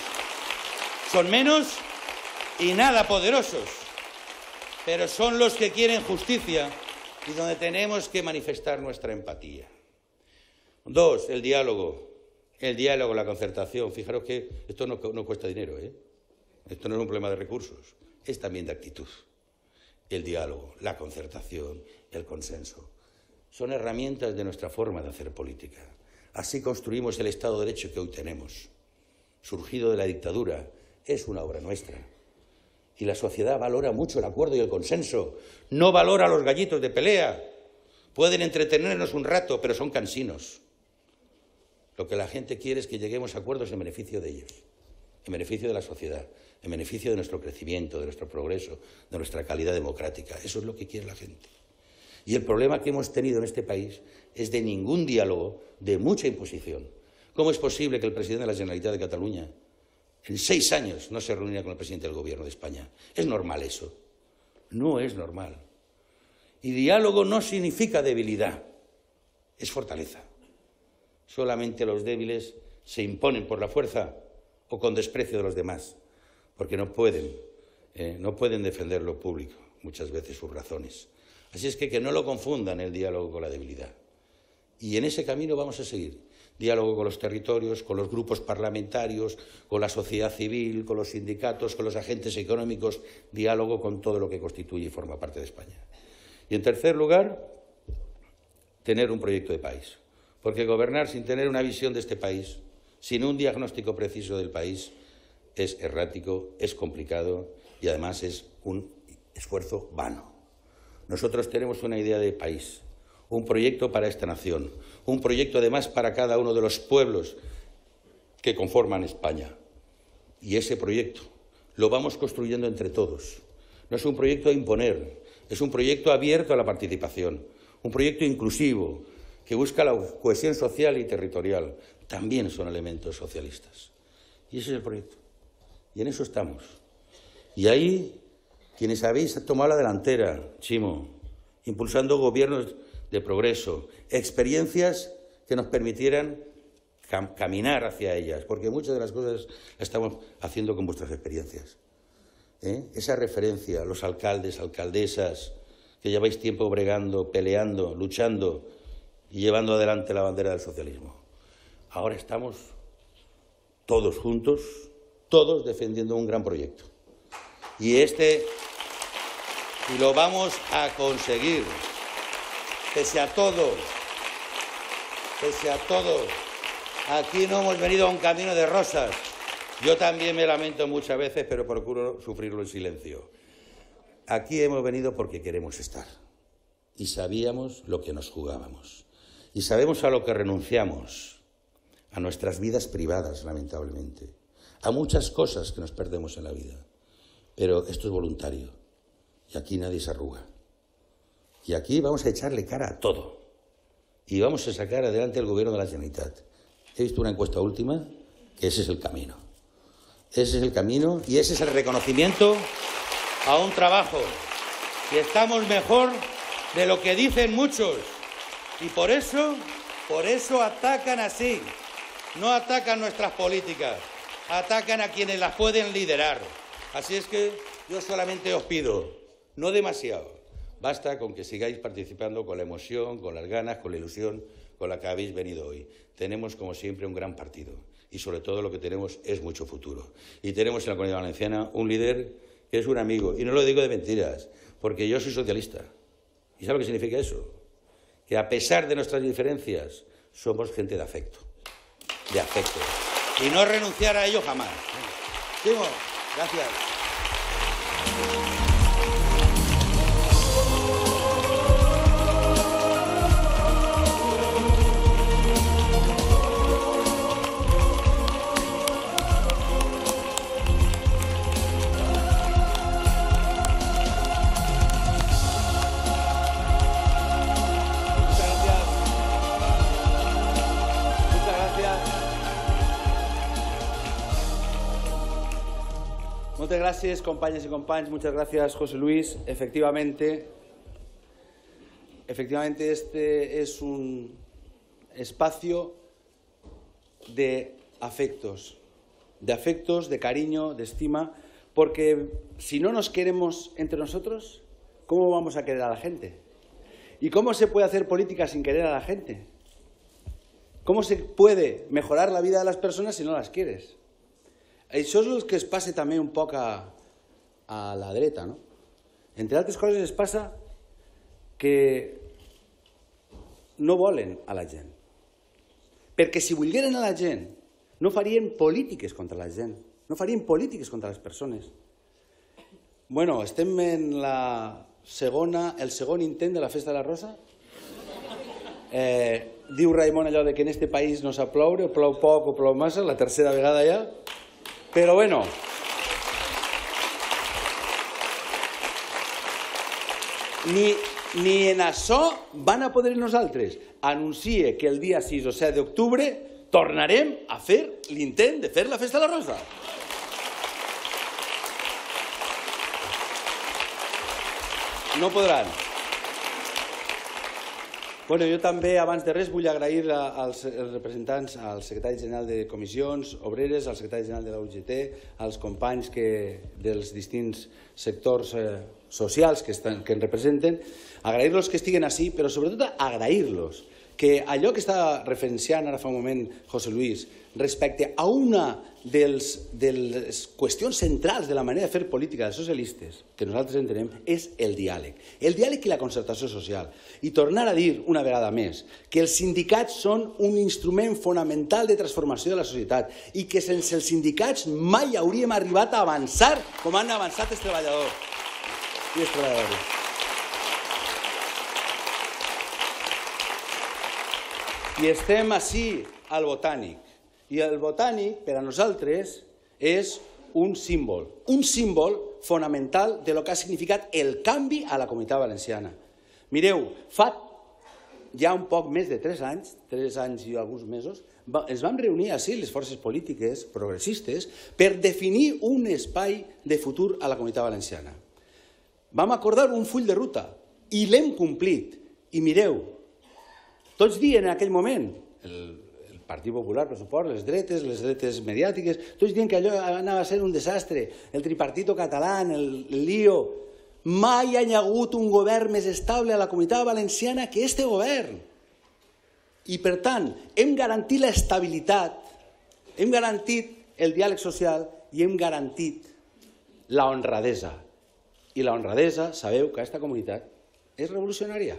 Speaker 3: y nada poderosos, pero son los que quieren justicia y donde tenemos que manifestar nuestra empatía. 2, el diálogo, la concertación. Fijaros que esto no cuesta dinero, Esto no es un problema de recursos, es también de actitud. El diálogo, la concertación, el consenso, son herramientas de nuestra forma de hacer política. Así construimos el Estado de Derecho que hoy tenemos, surgido de la dictadura. Es una obra nuestra. Y la sociedad valora mucho el acuerdo y el consenso. No valora los gallitos de pelea. Pueden entretenernos un rato, pero son cansinos. Lo que la gente quiere es que lleguemos a acuerdos en beneficio de ellos, en beneficio de la sociedad, en beneficio de nuestro crecimiento, de nuestro progreso, de nuestra calidad democrática. Eso es lo que quiere la gente. Y el problema que hemos tenido en este país es de ningún diálogo, de mucha imposición. ¿Cómo es posible que el presidente de la Generalitat de Cataluña En 6 años no se reunía con el presidente del Gobierno de España. ¿Es normal eso? No es normal. Y diálogo no significa debilidad, es fortaleza. Solamente los débiles se imponen por la fuerza o con desprecio de los demás, porque no pueden defender lo público, muchas veces sus razones. Así es que no lo confundan el diálogo con la debilidad. Y en ese camino vamos a seguir. Diálogo con los territorios, con los grupos parlamentarios, con la sociedad civil, con los sindicatos, con los agentes económicos, diálogo con todo lo que constituye y forma parte de España. Y en tercer lugar, tener un proyecto de país. Porque gobernar sin tener una visión de este país, sin un diagnóstico preciso del país, es errático, es complicado y además es un esfuerzo vano. Nosotros tenemos una idea de país, un proyecto para esta nación, un proyecto además para cada uno de los pueblos que conforman España. Y ese proyecto lo vamos construyendo entre todos. No es un proyecto a imponer, es un proyecto abierto a la participación, un proyecto inclusivo que busca la cohesión social y territorial. También son elementos socialistas. Y ese es el proyecto. Y en eso estamos. Y ahí, quienes habéis tomado la delantera, Chimo, impulsando gobiernos de progreso, experiencias que nos permitieran caminar hacia ellas, porque muchas de las cosas las estamos haciendo con vuestras experiencias. Esa referencia, los alcaldes, alcaldesas, que lleváis tiempo bregando, peleando, luchando y llevando adelante la bandera del socialismo. Ahora estamos todos juntos, todos defendiendo un gran proyecto. Y lo vamos a conseguir. Pese a todo, aquí no hemos venido a un camino de rosas. Yo también me lamento muchas veces, pero procuro sufrirlo en silencio. Aquí hemos venido porque queremos estar. Y sabíamos lo que nos jugábamos. Y sabemos a lo que renunciamos. A nuestras vidas privadas, lamentablemente. A muchas cosas que nos perdemos en la vida. Pero esto es voluntario. Y aquí nadie se arruga. Y aquí vamos a echarle cara a todo. Y vamos a sacar adelante el gobierno de la Generalitat. He visto una encuesta última, que ese es el camino. Ese es el camino y ese es el reconocimiento a un trabajo. Y estamos mejor de lo que dicen muchos. Y por eso atacan así. No atacan nuestras políticas, atacan a quienes las pueden liderar. Así es que yo solamente os pido, no demasiado. Basta con que sigáis participando con la emoción, con las ganas, con la ilusión con la que habéis venido hoy. Tenemos, como siempre, un gran partido y, sobre todo, lo que tenemos es mucho futuro. Y tenemos en la Comunidad Valenciana un líder que es un amigo. Y no lo digo de mentiras, porque yo soy socialista. ¿Y sabe lo que significa eso? Que a pesar de nuestras diferencias, somos gente de afecto. De afecto. Y no renunciar a ello jamás. Chimo, gracias.
Speaker 4: Muchas gracias, compañeras y compañeros. Muchas gracias, José Luis. Efectivamente, este es un espacio de afectos, de cariño, de estima, porque si no nos queremos entre nosotros, ¿cómo vamos a querer a la gente? ¿Y cómo se puede hacer política sin querer a la gente? ¿Cómo se puede mejorar la vida de las personas si no las quieres? Això és el que es passa també un poc a la dreta, no? Entre altres coses es passa que no volen a la gent. Perquè si volgueren a la gent no farien polítiques contra la gent, no farien polítiques contra les persones. Bueno, estem en el segon intent de la Festa de la Rosa. Diu Raimon allò de que en este país no sap ploure, o plou poc o plou massa, la tercera vegada ja. Però bueno, ni en això van a poder nosaltres. Anuncie que el dia 6 o 7 d'octubre tornarem a fer l'intent de fer la Festa de la Rosa. No podran. Bueno, jo també, abans de res, vull agrair als representants, al secretari general de Comissions Obreres, al secretari general de la UGT, als companys dels distints sectors socials que ens representen, agrair-los que estiguen així, però sobretot agrair-los que allò que està referenciant ara fa un moment José Luis respecte a una de les qüestions centrals de la manera de fer política dels socialistes, que nosaltres entenem, és el diàleg. El diàleg i la concertació social. I tornar a dir una vegada més que els sindicats són un instrument fonamental de transformació de la societat i que sense els sindicats mai hauríem arribat a avançar com han avançat els treballadors i les treballadores. I estem així al Botànic. I el Botànic, per a nosaltres, és un símbol fonamental de lo que ha significat el canvi a la Comunitat Valenciana. Mireu, fa ja un poc més de 3 anys i alguns mesos, ens vam reunir així les forces polítiques progressistes per definir un espai de futur a la Comunitat Valenciana. Vam acordar un full de ruta i l'hem complit. I mireu, tots dient en aquell moment, el Partit Popular, per suport, les dretes mediàtiques, tots dient que allò anava a ser un desastre, el tripartito català, el lío. Mai hi ha hagut un govern més estable a la Comunitat Valenciana que este govern. I, per tant, hem garantit l'estabilitat, hem garantit el diàleg social i hem garantit la honradesa. I la honradesa, sabeu que aquesta comunitat és revolucionària.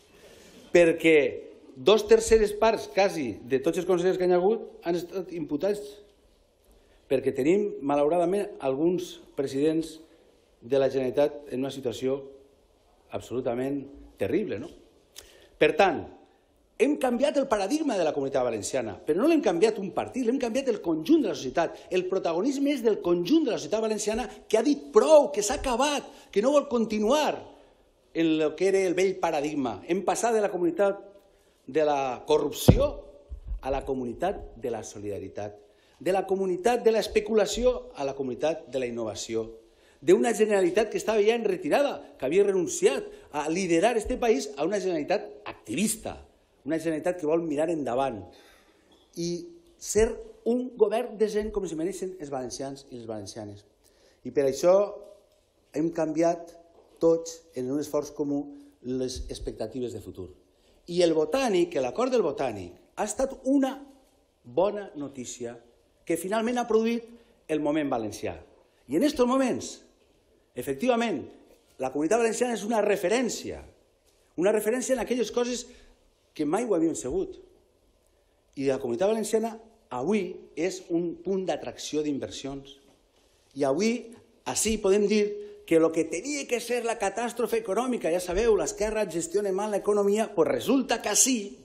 Speaker 4: Perquè 2/3 parts, quasi, de tots els consellers que hi ha hagut han estat imputats. Perquè tenim, malauradament, alguns presidents de la Generalitat en una situació absolutament terrible, no? Per tant, hem canviat el paradigma de la Comunitat Valenciana, però no l'hem canviat un partit, l'hem canviat el conjunt de la societat. El protagonisme és del conjunt de la societat valenciana que ha dit prou, que s'ha acabat, que no vol continuar en el que era el vell paradigma. Hem passat de la comunitat de la corrupció a la comunitat de la solidaritat, de la comunitat de l'especulació a la comunitat de la innovació, d'una Generalitat que estava ja en retirada, que havia renunciat a liderar aquest país a una Generalitat activista, una Generalitat que vol mirar endavant i ser un govern decent com s'hi mereixen els valencians i les valencianes. I per això hem canviat tots en un esforç comú les expectatives de futur. I el Botànic, l'acord del Botànic, ha estat una bona notícia que finalment ha produït el moment valencià. I en aquests moments, efectivament, la Comunitat Valenciana és una referència en aquelles coses que mai ho havíem sigut. I la Comunitat Valenciana avui és un punt d'atracció d'inversions. I avui, així podem dir que el que tenia que ser la catàstrofe econòmica, ja sabeu, l'esquerra gestiona mal l'economia, doncs resulta que sí,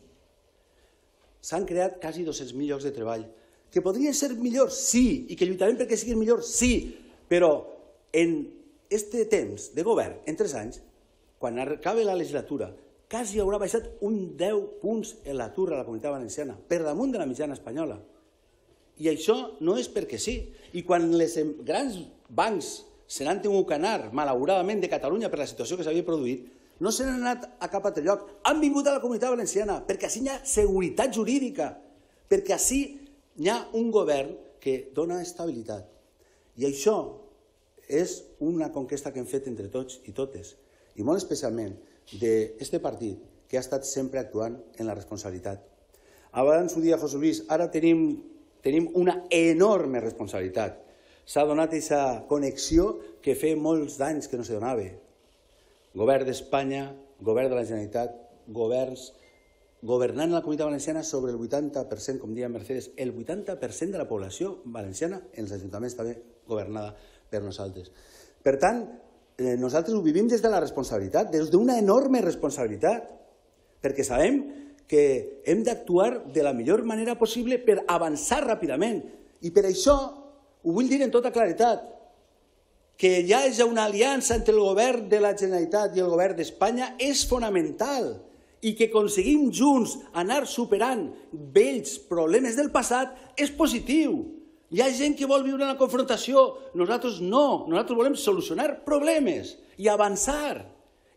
Speaker 4: s'han creat quasi 200.000 llocs de treball. Que podrien ser millors? Sí. I que lluitarem perquè siguin millors? Sí. Però en aquest temps de govern, en 3 anys, quan acabi la legislatura, quasi haurà baixat un 10 punts en l'atur a la Comunitat Valenciana, per damunt de la mitjana espanyola. I això no és perquè sí. I quan els grans bancs se n'han tingut que anar, malauradament, de Catalunya per la situació que s'havia produït, no se n'han anat a cap altre lloc. Han vingut a la Comunitat Valenciana perquè així hi ha seguretat jurídica, perquè així hi ha un govern que dona estabilitat. I això és una conquesta que hem fet entre tots i totes, i molt especialment d'aquest partit que ha estat sempre actuant en la responsabilitat. Abans ho dia José Luis, ara tenim una enorme responsabilitat. S'ha donat aquesta connexió que feia molts d'anys que no se donava. Govern d'Espanya, govern de la Generalitat, governs governant la Comunitat Valenciana sobre el 80%, com deia Mercedes, el 80% de la població valenciana en els ajuntaments també governada per nosaltres. Per tant, nosaltres ho vivim des de la responsabilitat, des d'una enorme responsabilitat, perquè sabem que hem d'actuar de la millor manera possible per avançar ràpidament. I per això ho vull dir en tota claretat, que hi hagi una aliança entre el govern de la Generalitat i el govern d'Espanya és fonamental i que aconseguim junts anar superant vells problemes del passat és positiu. Hi ha gent que vol viure en la confrontació, nosaltres no, nosaltres volem solucionar problemes i avançar.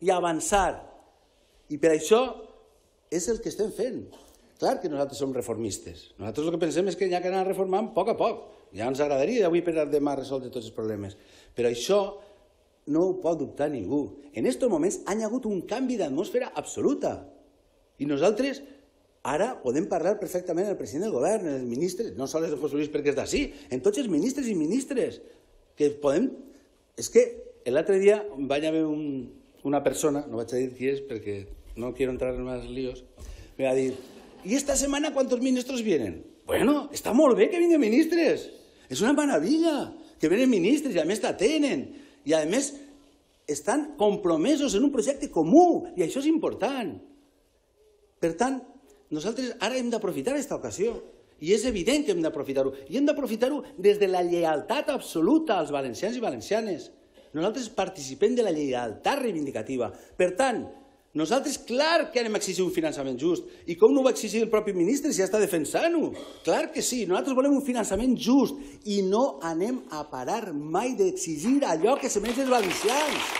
Speaker 4: i avançar. I per això és el que estem fent. Clar que nosaltres som reformistes. Nosaltres el que pensem és que hi ha que anar reformant a poc. Ja ens agradaria d'avui per demà resoldre tots els problemes. Però això no ho pot dubtar ningú. En aquests moments hi ha hagut un canvi d'atmosfera absoluta. I nosaltres ara podem parlar perfectament amb el president del govern, els ministres, no sols el José Luis perquè és d'ací, en tots els ministres i ministres, que podem... És que l'altre dia vaig haver una persona, no vaig a dir qui és perquè no quiero entrar en más líos, me va dir, ¿y esta semana cuántos ministros vienen? Bueno, està molt bé que vinguin ministres, és una meravella que venen ministres i a més t'atenen i a més estan compromesos en un projecte comú i això és important. Per tant, nosaltres ara hem d'aprofitar aquesta ocasió i és evident que hem d'aprofitar-ho i hem d'aprofitar-ho des de la lleialtat absoluta als valencians i valencianes. Nosaltres participem de la lleialtat reivindicativa. Per tant, nosaltres clar que anem a exigir un finançament just. I com no ho va exigir el propi ministre si ja està defensant-ho? Clar que sí, nosaltres volem un finançament just i no anem a parar mai d'exigir allò que se mereixen els valencians.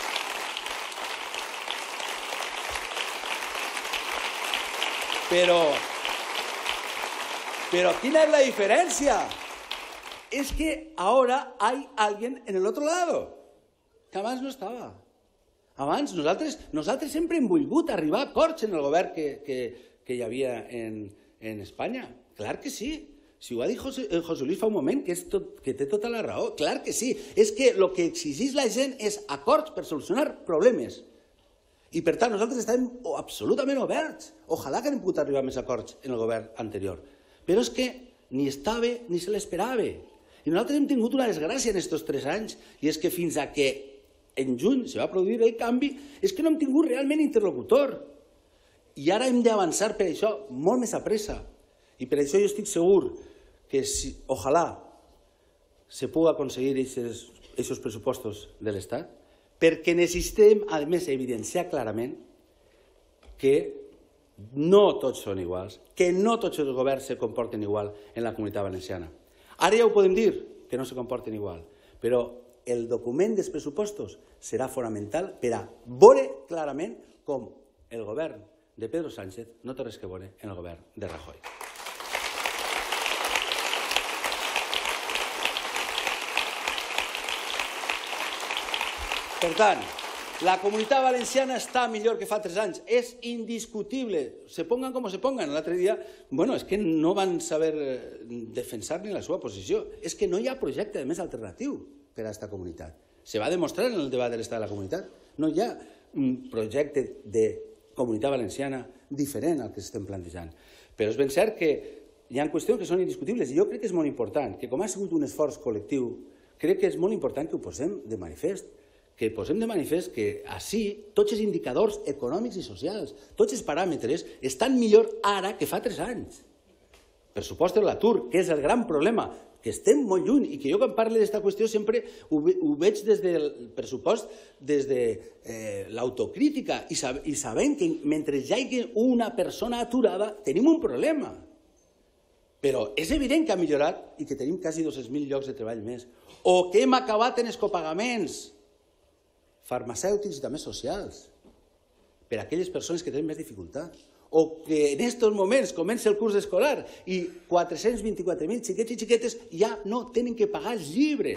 Speaker 4: Pero ¿quina es la diferencia? Es que ahora hay alguien en el otro lado, que abans no estava. Abans nosaltres sempre hem volgut arribar a acords en el govern que hi havia en Espanya. Clar que sí. Si ho ha dit José Luis fa un moment, que té tota la raó. Clar que sí. És que el que exigeix la gent és acords per solucionar problemes. I per tant, nosaltres estem absolutament oberts. Ojalà que hem pogut arribar a més acords en el govern anterior. Però és que ni estava ni se l'esperava. I nosaltres hem tingut una desgràcia en aquests 3 anys, i és que fins a que en juny se va produir el canvi, és que no hem tingut realment interlocutor. I ara hem d'avançar per això molt més a pressa. I per això jo estic segur que, ojalà, se pugui aconseguir aquests pressupostos de l'Estat, perquè necessitem, a més, evidenciar clarament que no tots són iguals, que no tots els governs se comporten igual en la Comunitat Valenciana. Ara ja ho podem dir, que no se comporten igual, però el document dels pressupostos serà fonamental per a veure clarament com el govern de Pedro Sánchez no té res que veure en el govern de Rajoy. Per tant, la Comunitat Valenciana està millor que fa 3 anys. És indiscutible. Se pongan com se pongan. L'altre dia, bueno, és que no van saber defensar ni la seva posició. És que no hi ha projecte més alternatiu per a aquesta comunitat. Se va demostrar en el debat de l'estat de la comunitat. No hi ha un projecte de Comunitat Valenciana diferent al que s'estem plantejant. Però és ben cert que hi ha qüestions que són indiscutibles i jo crec que és molt important, que com ha sigut un esforç col·lectiu, crec que és molt important que ho posem de manifest, que posem de manifest que així tots els indicadors econòmics i socials, tots els paràmetres, estan millor ara que fa 3 anys. Per supost l'atur, que és el gran problema, que estem molt lluny i que jo quan parlo d'aquesta qüestió sempre ho veig des del pressupost, des de l'autocrítica i sabent que mentre hi hagi una persona aturada tenim un problema. Però és evident que ha millorat i que tenim quasi 200.000 llocs de treball més. O que hem acabat en els copagaments farmacèutics i també socials per a aquelles persones que tenen més dificultat. O que en aquests moments comença el curs escolar i 424.000 xiquets i xiquetes ja no tenen que pagar els llibres.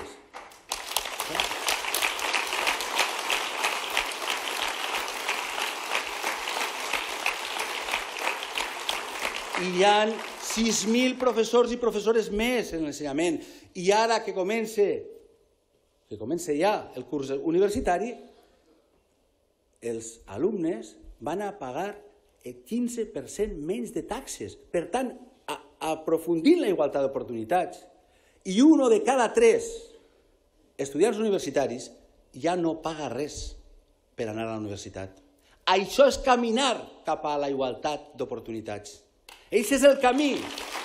Speaker 4: I hi ha 6.000 professors i professores més en l'ensenyament. I ara que comença ja el curs universitari, els alumnes van a pagar el 15% menys de taxes. Per tant, aprofundint la igualtat d'oportunitats. I 1 de cada 3 estudiants universitaris ja no paga res per anar a la universitat. Això és caminar cap a la igualtat d'oportunitats. Aquest és el camí.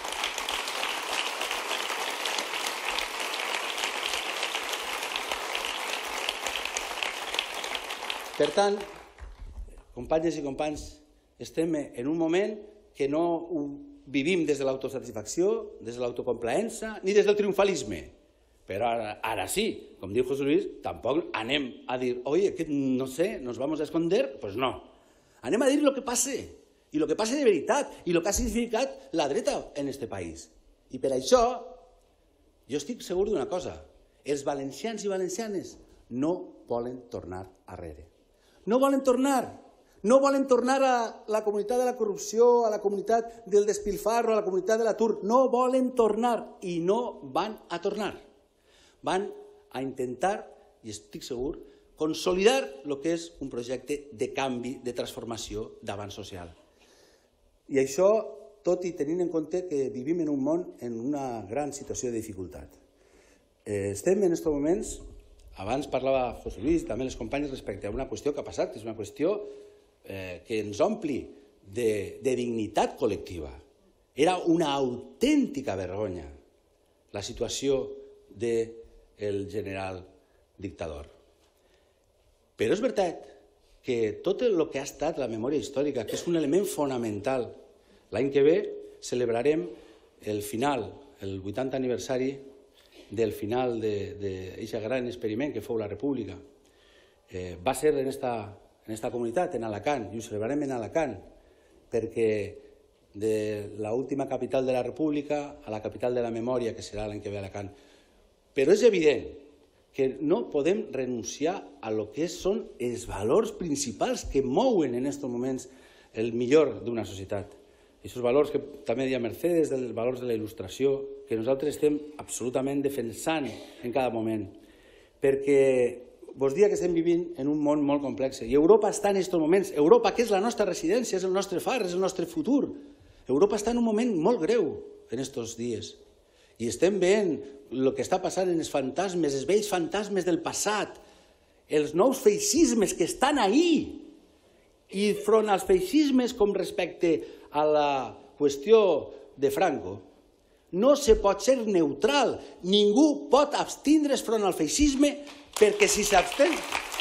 Speaker 4: Per tant, companyes i companys, estem en un moment que no ho vivim des de l'autosatisfacció, des de l'autocomplaença, ni des del triomfalisme. Però ara sí, com diu José Luis, tampoc anem a dir, oye, que no sé, nos vamos a esconder. Pues no. Anem a dir el que passe, i el que passe de veritat, i el que ha significat la dreta en este país. I per això, jo estic segur d'una cosa, els valencians i valencianes no volen tornar arrere. No volen tornar. No volen tornar a la comunitat de la corrupció, a la comunitat del despilfarro, a la comunitat de l'atur. No volen tornar i no van a tornar. Van a intentar, i estic segur, consolidar el que és un projecte de canvi, de transformació, d'avanç social. I això, tot i tenint en compte que vivim en un món en una gran situació de dificultat. Estem en aquests moments, abans parlava José Luis, també les companyes, respecte a una qüestió que ha passat, que és una qüestió que ens ompli de dignitat col·lectiva. Era una autèntica vergonya la situació del general dictador. Però és veritat que tot el que ha estat la memòria històrica, que és un element fonamental, l'any que ve celebrarem el final, el 80 aniversari del final d'aquest gran experiment que fou la República. Va ser en esta comunitat, en Alacant, i ho celebrarem en Alacant, perquè de l'última capital de la República a la capital de la memòria, que serà l'any que ve a Alacant. Però és evident que no podem renunciar a lo que són els valors principals que mouen en aquests moments el millor d'una societat. Aquests valors que també deia Mercedes, els valors de la il·lustració, que nosaltres estem absolutament defensant en cada moment. Perquè vos dia que estem vivint en un món molt complex i Europa està en aquests moments, Europa que és la nostra residència, és el nostre far, és el nostre futur, Europa està en un moment molt greu en aquests dies i estem veient el que està passant en els fantasmes, els vells fantasmes del passat, els nous feixismes que estan ahí i front als feixismes com respecte a la qüestió de Franco no se pot ser neutral, ningú pot abstindre's front al feixisme perquè si s'abstén...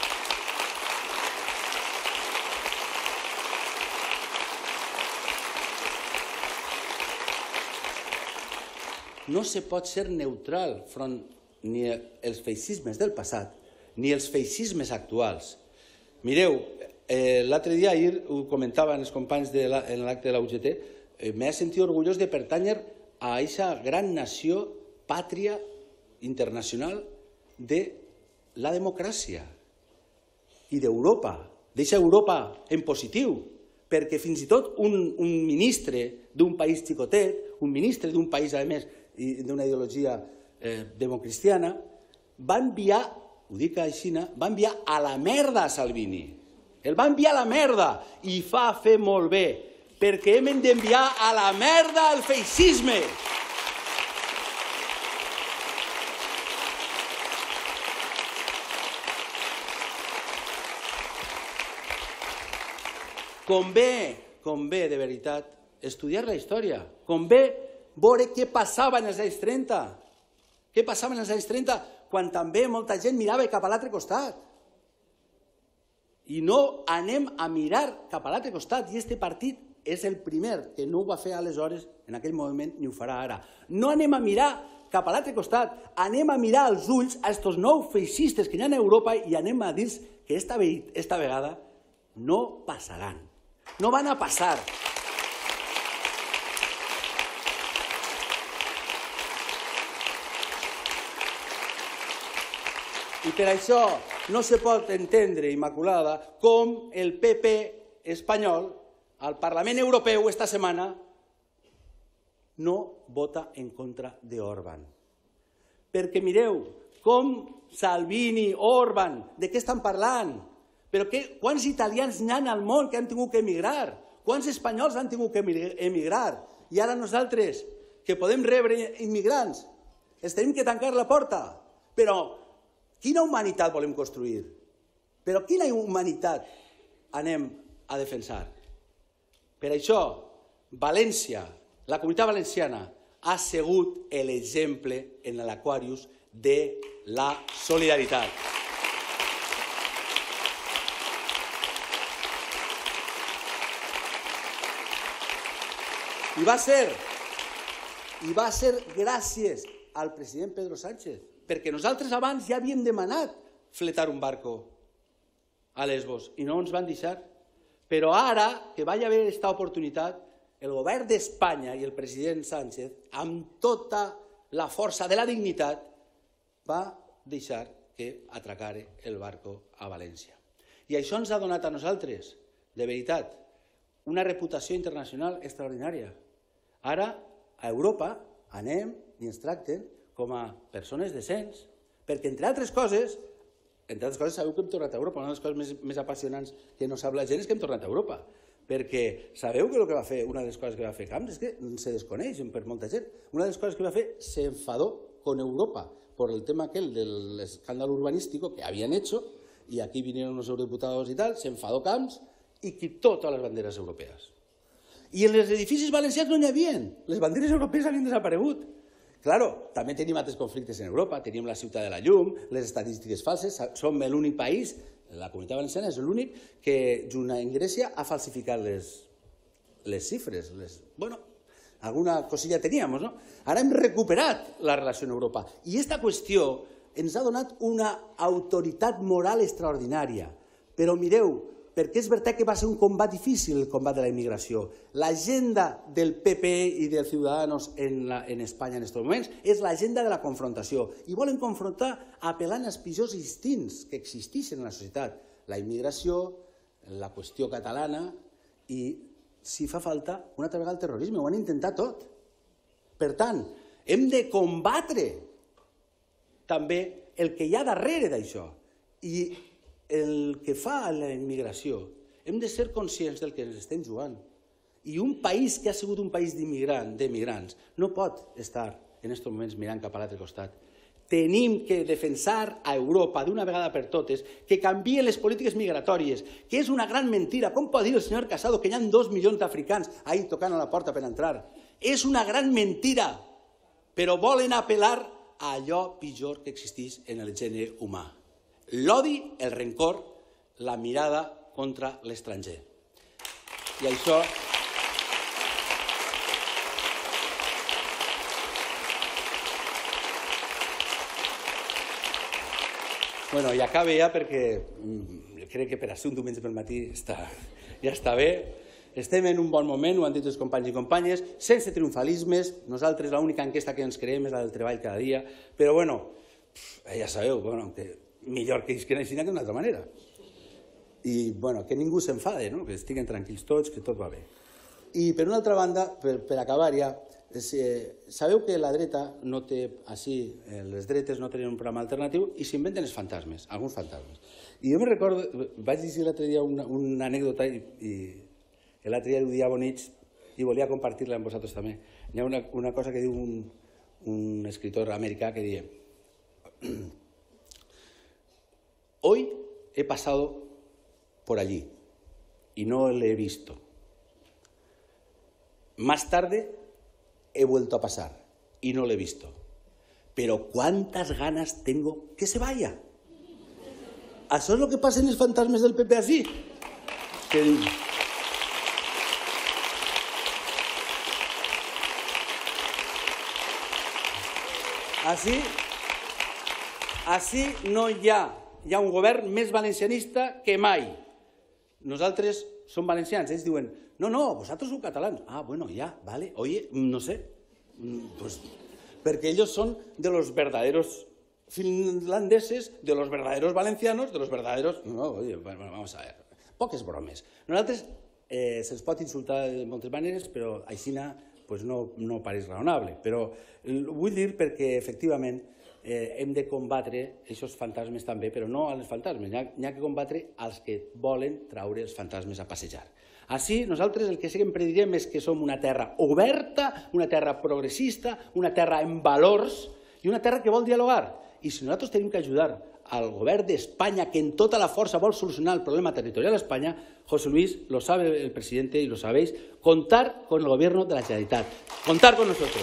Speaker 4: No se pot ser neutral front ni els feixismes del passat ni els feixismes actuals. Mireu, l'altre dia, ahir ho comentaven els companys en l'acte de la UGT, m'he sentit orgullós de pertànyer a aquesta gran nació, pàtria internacional de la democràcia i d'Europa, d'aquesta Europa en positiu, perquè fins i tot un ministre d'un país xicotet, un ministre d'un país, a més, d'una ideologia democristiana, va enviar, ho dic així, va enviar a la merda a Salvini. El va enviar a la merda i fa fer molt bé, perquè hem d'enviar a la merda el feixisme. Convé de veritat estudiar la història, convé veure què passava en els anys 30, què passava en els anys 30 quan també molta gent mirava cap a l'altre costat. I no anem a mirar cap a l'altre costat, i este partit és el primer que no ho va fer aleshores, en aquell moment, ni ho farà ara. No anem a mirar cap a l'altre costat, anem a mirar als ulls a estos nous feixistes que hi ha a Europa i anem a dir que esta vegada no passaran. No van a passar. I per això no se pot entendre, Immaculada, com el PP espanyol al Parlament Europeu esta setmana no vota en contra d'Orbán. Perquè mireu, com Salvini, Orbán, de què estan parlant? Però quants italians n'hi ha al món que han tingut que emigrar? Quants espanyols han tingut que emigrar? I ara nosaltres, que podem rebre immigrants, els tenim que tancar la porta. Però quina humanitat volem construir? Però quina humanitat anem a defensar? Per això, València, la comunitat valenciana, ha sigut l'exemple en l'Aquarius de la solidaritat. I va ser gràcies al president Pedro Sánchez, perquè nosaltres abans ja havíem demanat fletar un barco a Lesbos i no ens van deixar. Però ara que va haver aquesta oportunitat, el govern d'Espanya i el president Sánchez, amb tota la força de la dignitat, va deixar que atracara el barco a València. I això ens ha donat a nosaltres, de veritat, una reputació internacional extraordinària. Ara, a Europa, anem i ens tracten com a persones decents, perquè, entre altres coses, sabeu que hem tornat a Europa. Una de les coses més apassionants que no sap la gent és que hem tornat a Europa, perquè sabeu que el que va fer, una de les coses que va fer Camps és que se desconeix per molta gent. Una de les coses que va fer, se enfadó con Europa por el tema aquel del escándalo urbanístico que habían hecho, y aquí vinieron los eurodiputados y tal, se enfadó Camps y quitó todas las banderas europeas. I en els edificis valencians no n'hi havia. Les banderes europees havien desaparegut. Claro, també tenim altres conflictes en Europa, tenim la ciutat de la llum, les estadístiques falses, som l'únic país, la Comunitat Valenciana és l'únic que, junt amb Grècia, ha falsificat les xifres. Bueno, alguna cosilla teníamos, ¿no? Ara hem recuperat la relació en Europa. I aquesta qüestió ens ha donat una autoritat moral extraordinària. Però mireu, perquè és veritat que va ser un combat difícil, el combat de la immigració. L'agenda del PP i dels Ciudadanos en Espanya en aquests moments és l'agenda de la confrontació. I volen confrontar apel·lant als pitjors instints que existeixen en la societat. La immigració, la qüestió catalana i, si fa falta, una altra vegada el terrorisme. Ho han intentat tot. Per tant, hem de combatre també el que hi ha darrere d'això. I el que fa a la immigració, hem de ser conscients del que ens estem jugant. I un país que ha sigut un país d'immigrants no pot estar en aquests moments mirant cap a l'altre costat. Tenim que defensar a Europa d'una vegada per totes que canvien les polítiques migratòries, que és una gran mentira. Com pot dir el senyor Casado que hi ha 2 milions d'africans ahí tocant a la porta per entrar? És una gran mentira, però volen apel·lar a allò pitjor que existeix en el gènere humà. L'odi, el rencor, la mirada contra l'estranger. I això... Bueno, i acaba ja perquè crec que per a ser un diumenge pel matí ja està bé. Estem en un bon moment, ho han dit els companys i companyes, sense triomfalismes. Nosaltres l'única enquesta que ens creem és la del treball cada dia, però bueno, ja sabeu, que millor que així d'una altra manera. I que ningú s'enfade, que estiguen tranquils tots, que tot va bé. I per una altra banda, per acabar ja, sabeu que la dreta no té, així, les dretes no tenen un programa alternatiu i s'inventen els fantasmes, alguns fantasmes. I jo me recordo, vaig llegir l'altre dia una anècdota i l'altre dia ho dia bonic i volia compartir-la amb vosaltres també. Hi ha una cosa que diu un escritor americà que diu: hoy he pasado por allí y no le he visto. Más tarde he vuelto a pasar y no le he visto. Pero cuántas ganas tengo que se vaya. Això és el que passa en els fantasmes del PP así. Així no hi ha un govern més valencianista que mai. Nosaltres som valencians, ells diuen, no, vosaltres sou catalans. Ah, bueno, ya, vale, oye, no sé. Pues, perquè ellos son de los verdaderos finlandeses, de los verdaderos valencianos, de los verdaderos... No, oye, vamos a ver, poques bromes. Nosaltres se'ns pot insultar de moltes maneres, però així no pareix raonable. Però vull dir perquè, efectivament, hem de combatre aquests fantasmes també, però no als fantasmes, n'hi ha que combatre als que volen traure els fantasmes a passejar. Així, nosaltres el que sempre direm és que som una terra oberta, una terra progressista, una terra amb valors i una terra que vol dialogar. I si nosaltres tenim que ajudar al govern d'Espanya, que en tota la força vol solucionar el problema territorial a España, José Luis, lo sabe el presidente y lo sabéis, contar con el gobierno de la Generalitat, contar con nosotros.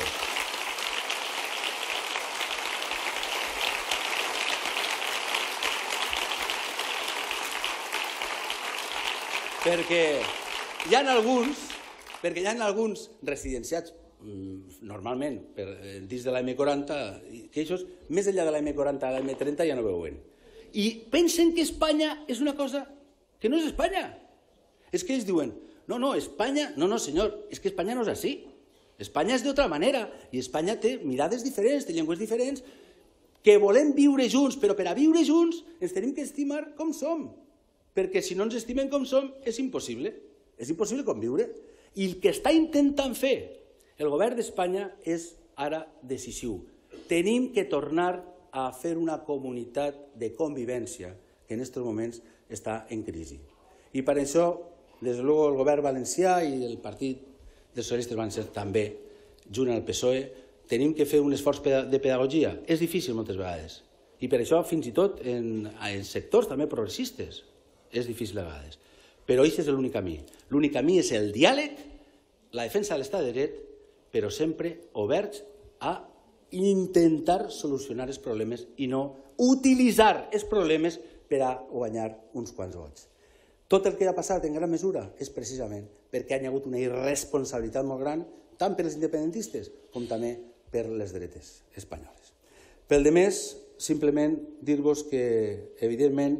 Speaker 4: Perquè hi ha alguns residenciats normalment, dins de la M40, que això, més enllà de la M40 a la M30 ja no veuen. I pensen que Espanya és una cosa que no és Espanya. És que ells diuen, no, Espanya, no, senyor, és que Espanya no és així. Espanya és d'altra manera, i Espanya té mirades diferents, té llengües diferents, que volem viure junts, però per a viure junts ens tenim que estimar com som, perquè si no ens estimem com som és impossible conviure. I el que està intentant fer el govern d'Espanya és ara decisiu. Tenim que tornar a fer una comunitat de convivència que en aquests moments està en crisi. I per això, des de luego, el govern valencià i el Partit dels Socialistes Valencians també, junt al PSOE, tenim que fer un esforç de pedagogia. És difícil moltes vegades. I per això, fins i tot, en sectors també progressistes, és difícil a vegades. Però aquest és l'únic camí. L'únic camí és el diàleg, la defensa de l'estat de dret, però sempre oberts a intentar solucionar els problemes i no utilitzar els problemes per a guanyar uns quants vots. Tot el que ha passat en gran mesura és precisament perquè hi ha hagut una irresponsabilitat molt gran tant per als independentistes com també per les dretes espanyoles. Pel demés, simplement dir-vos que, evidentment,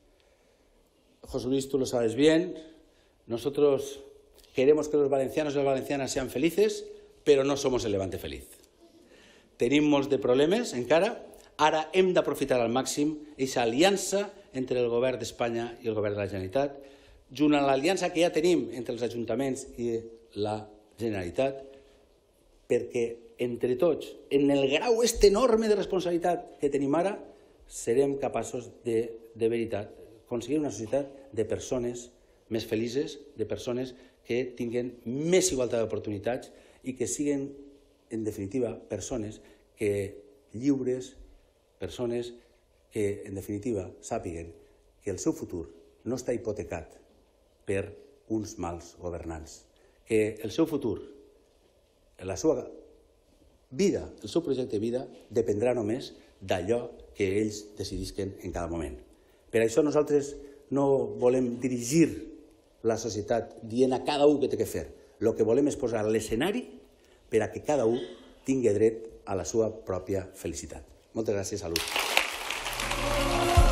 Speaker 4: José Luis, tú lo sabes bien, nosotros queremos que los valencianos y las valencianas sean felices, però no somos el Levante feliz. Tenim molts de problemes encara, ara hem d'aprofitar al màxim aquesta aliança entre el govern d'Espanya i el govern de la Generalitat, junt a l'aliança que ja tenim entre els ajuntaments i la Generalitat, perquè entre tots, en el grau enorme de responsabilitat que tenim ara, serem capaços de veritat aconseguir una societat de persones més felices, de persones que tinguin més igualtat d'oportunitats i que siguin, en definitiva, persones lliures, persones que, en definitiva, sàpiguen que el seu futur no està hipotecat per uns mals governants, que el seu futur, la seva vida, el seu projecte de vida, dependrà només d'allò que ells decidisquen en cada moment. Per això nosaltres no volem dirigir la societat dient a cada un què té que fer. El que volem és posar l'escenari per a que cada un tingui dret a la seva pròpia felicitat. Moltes gràcies, salut.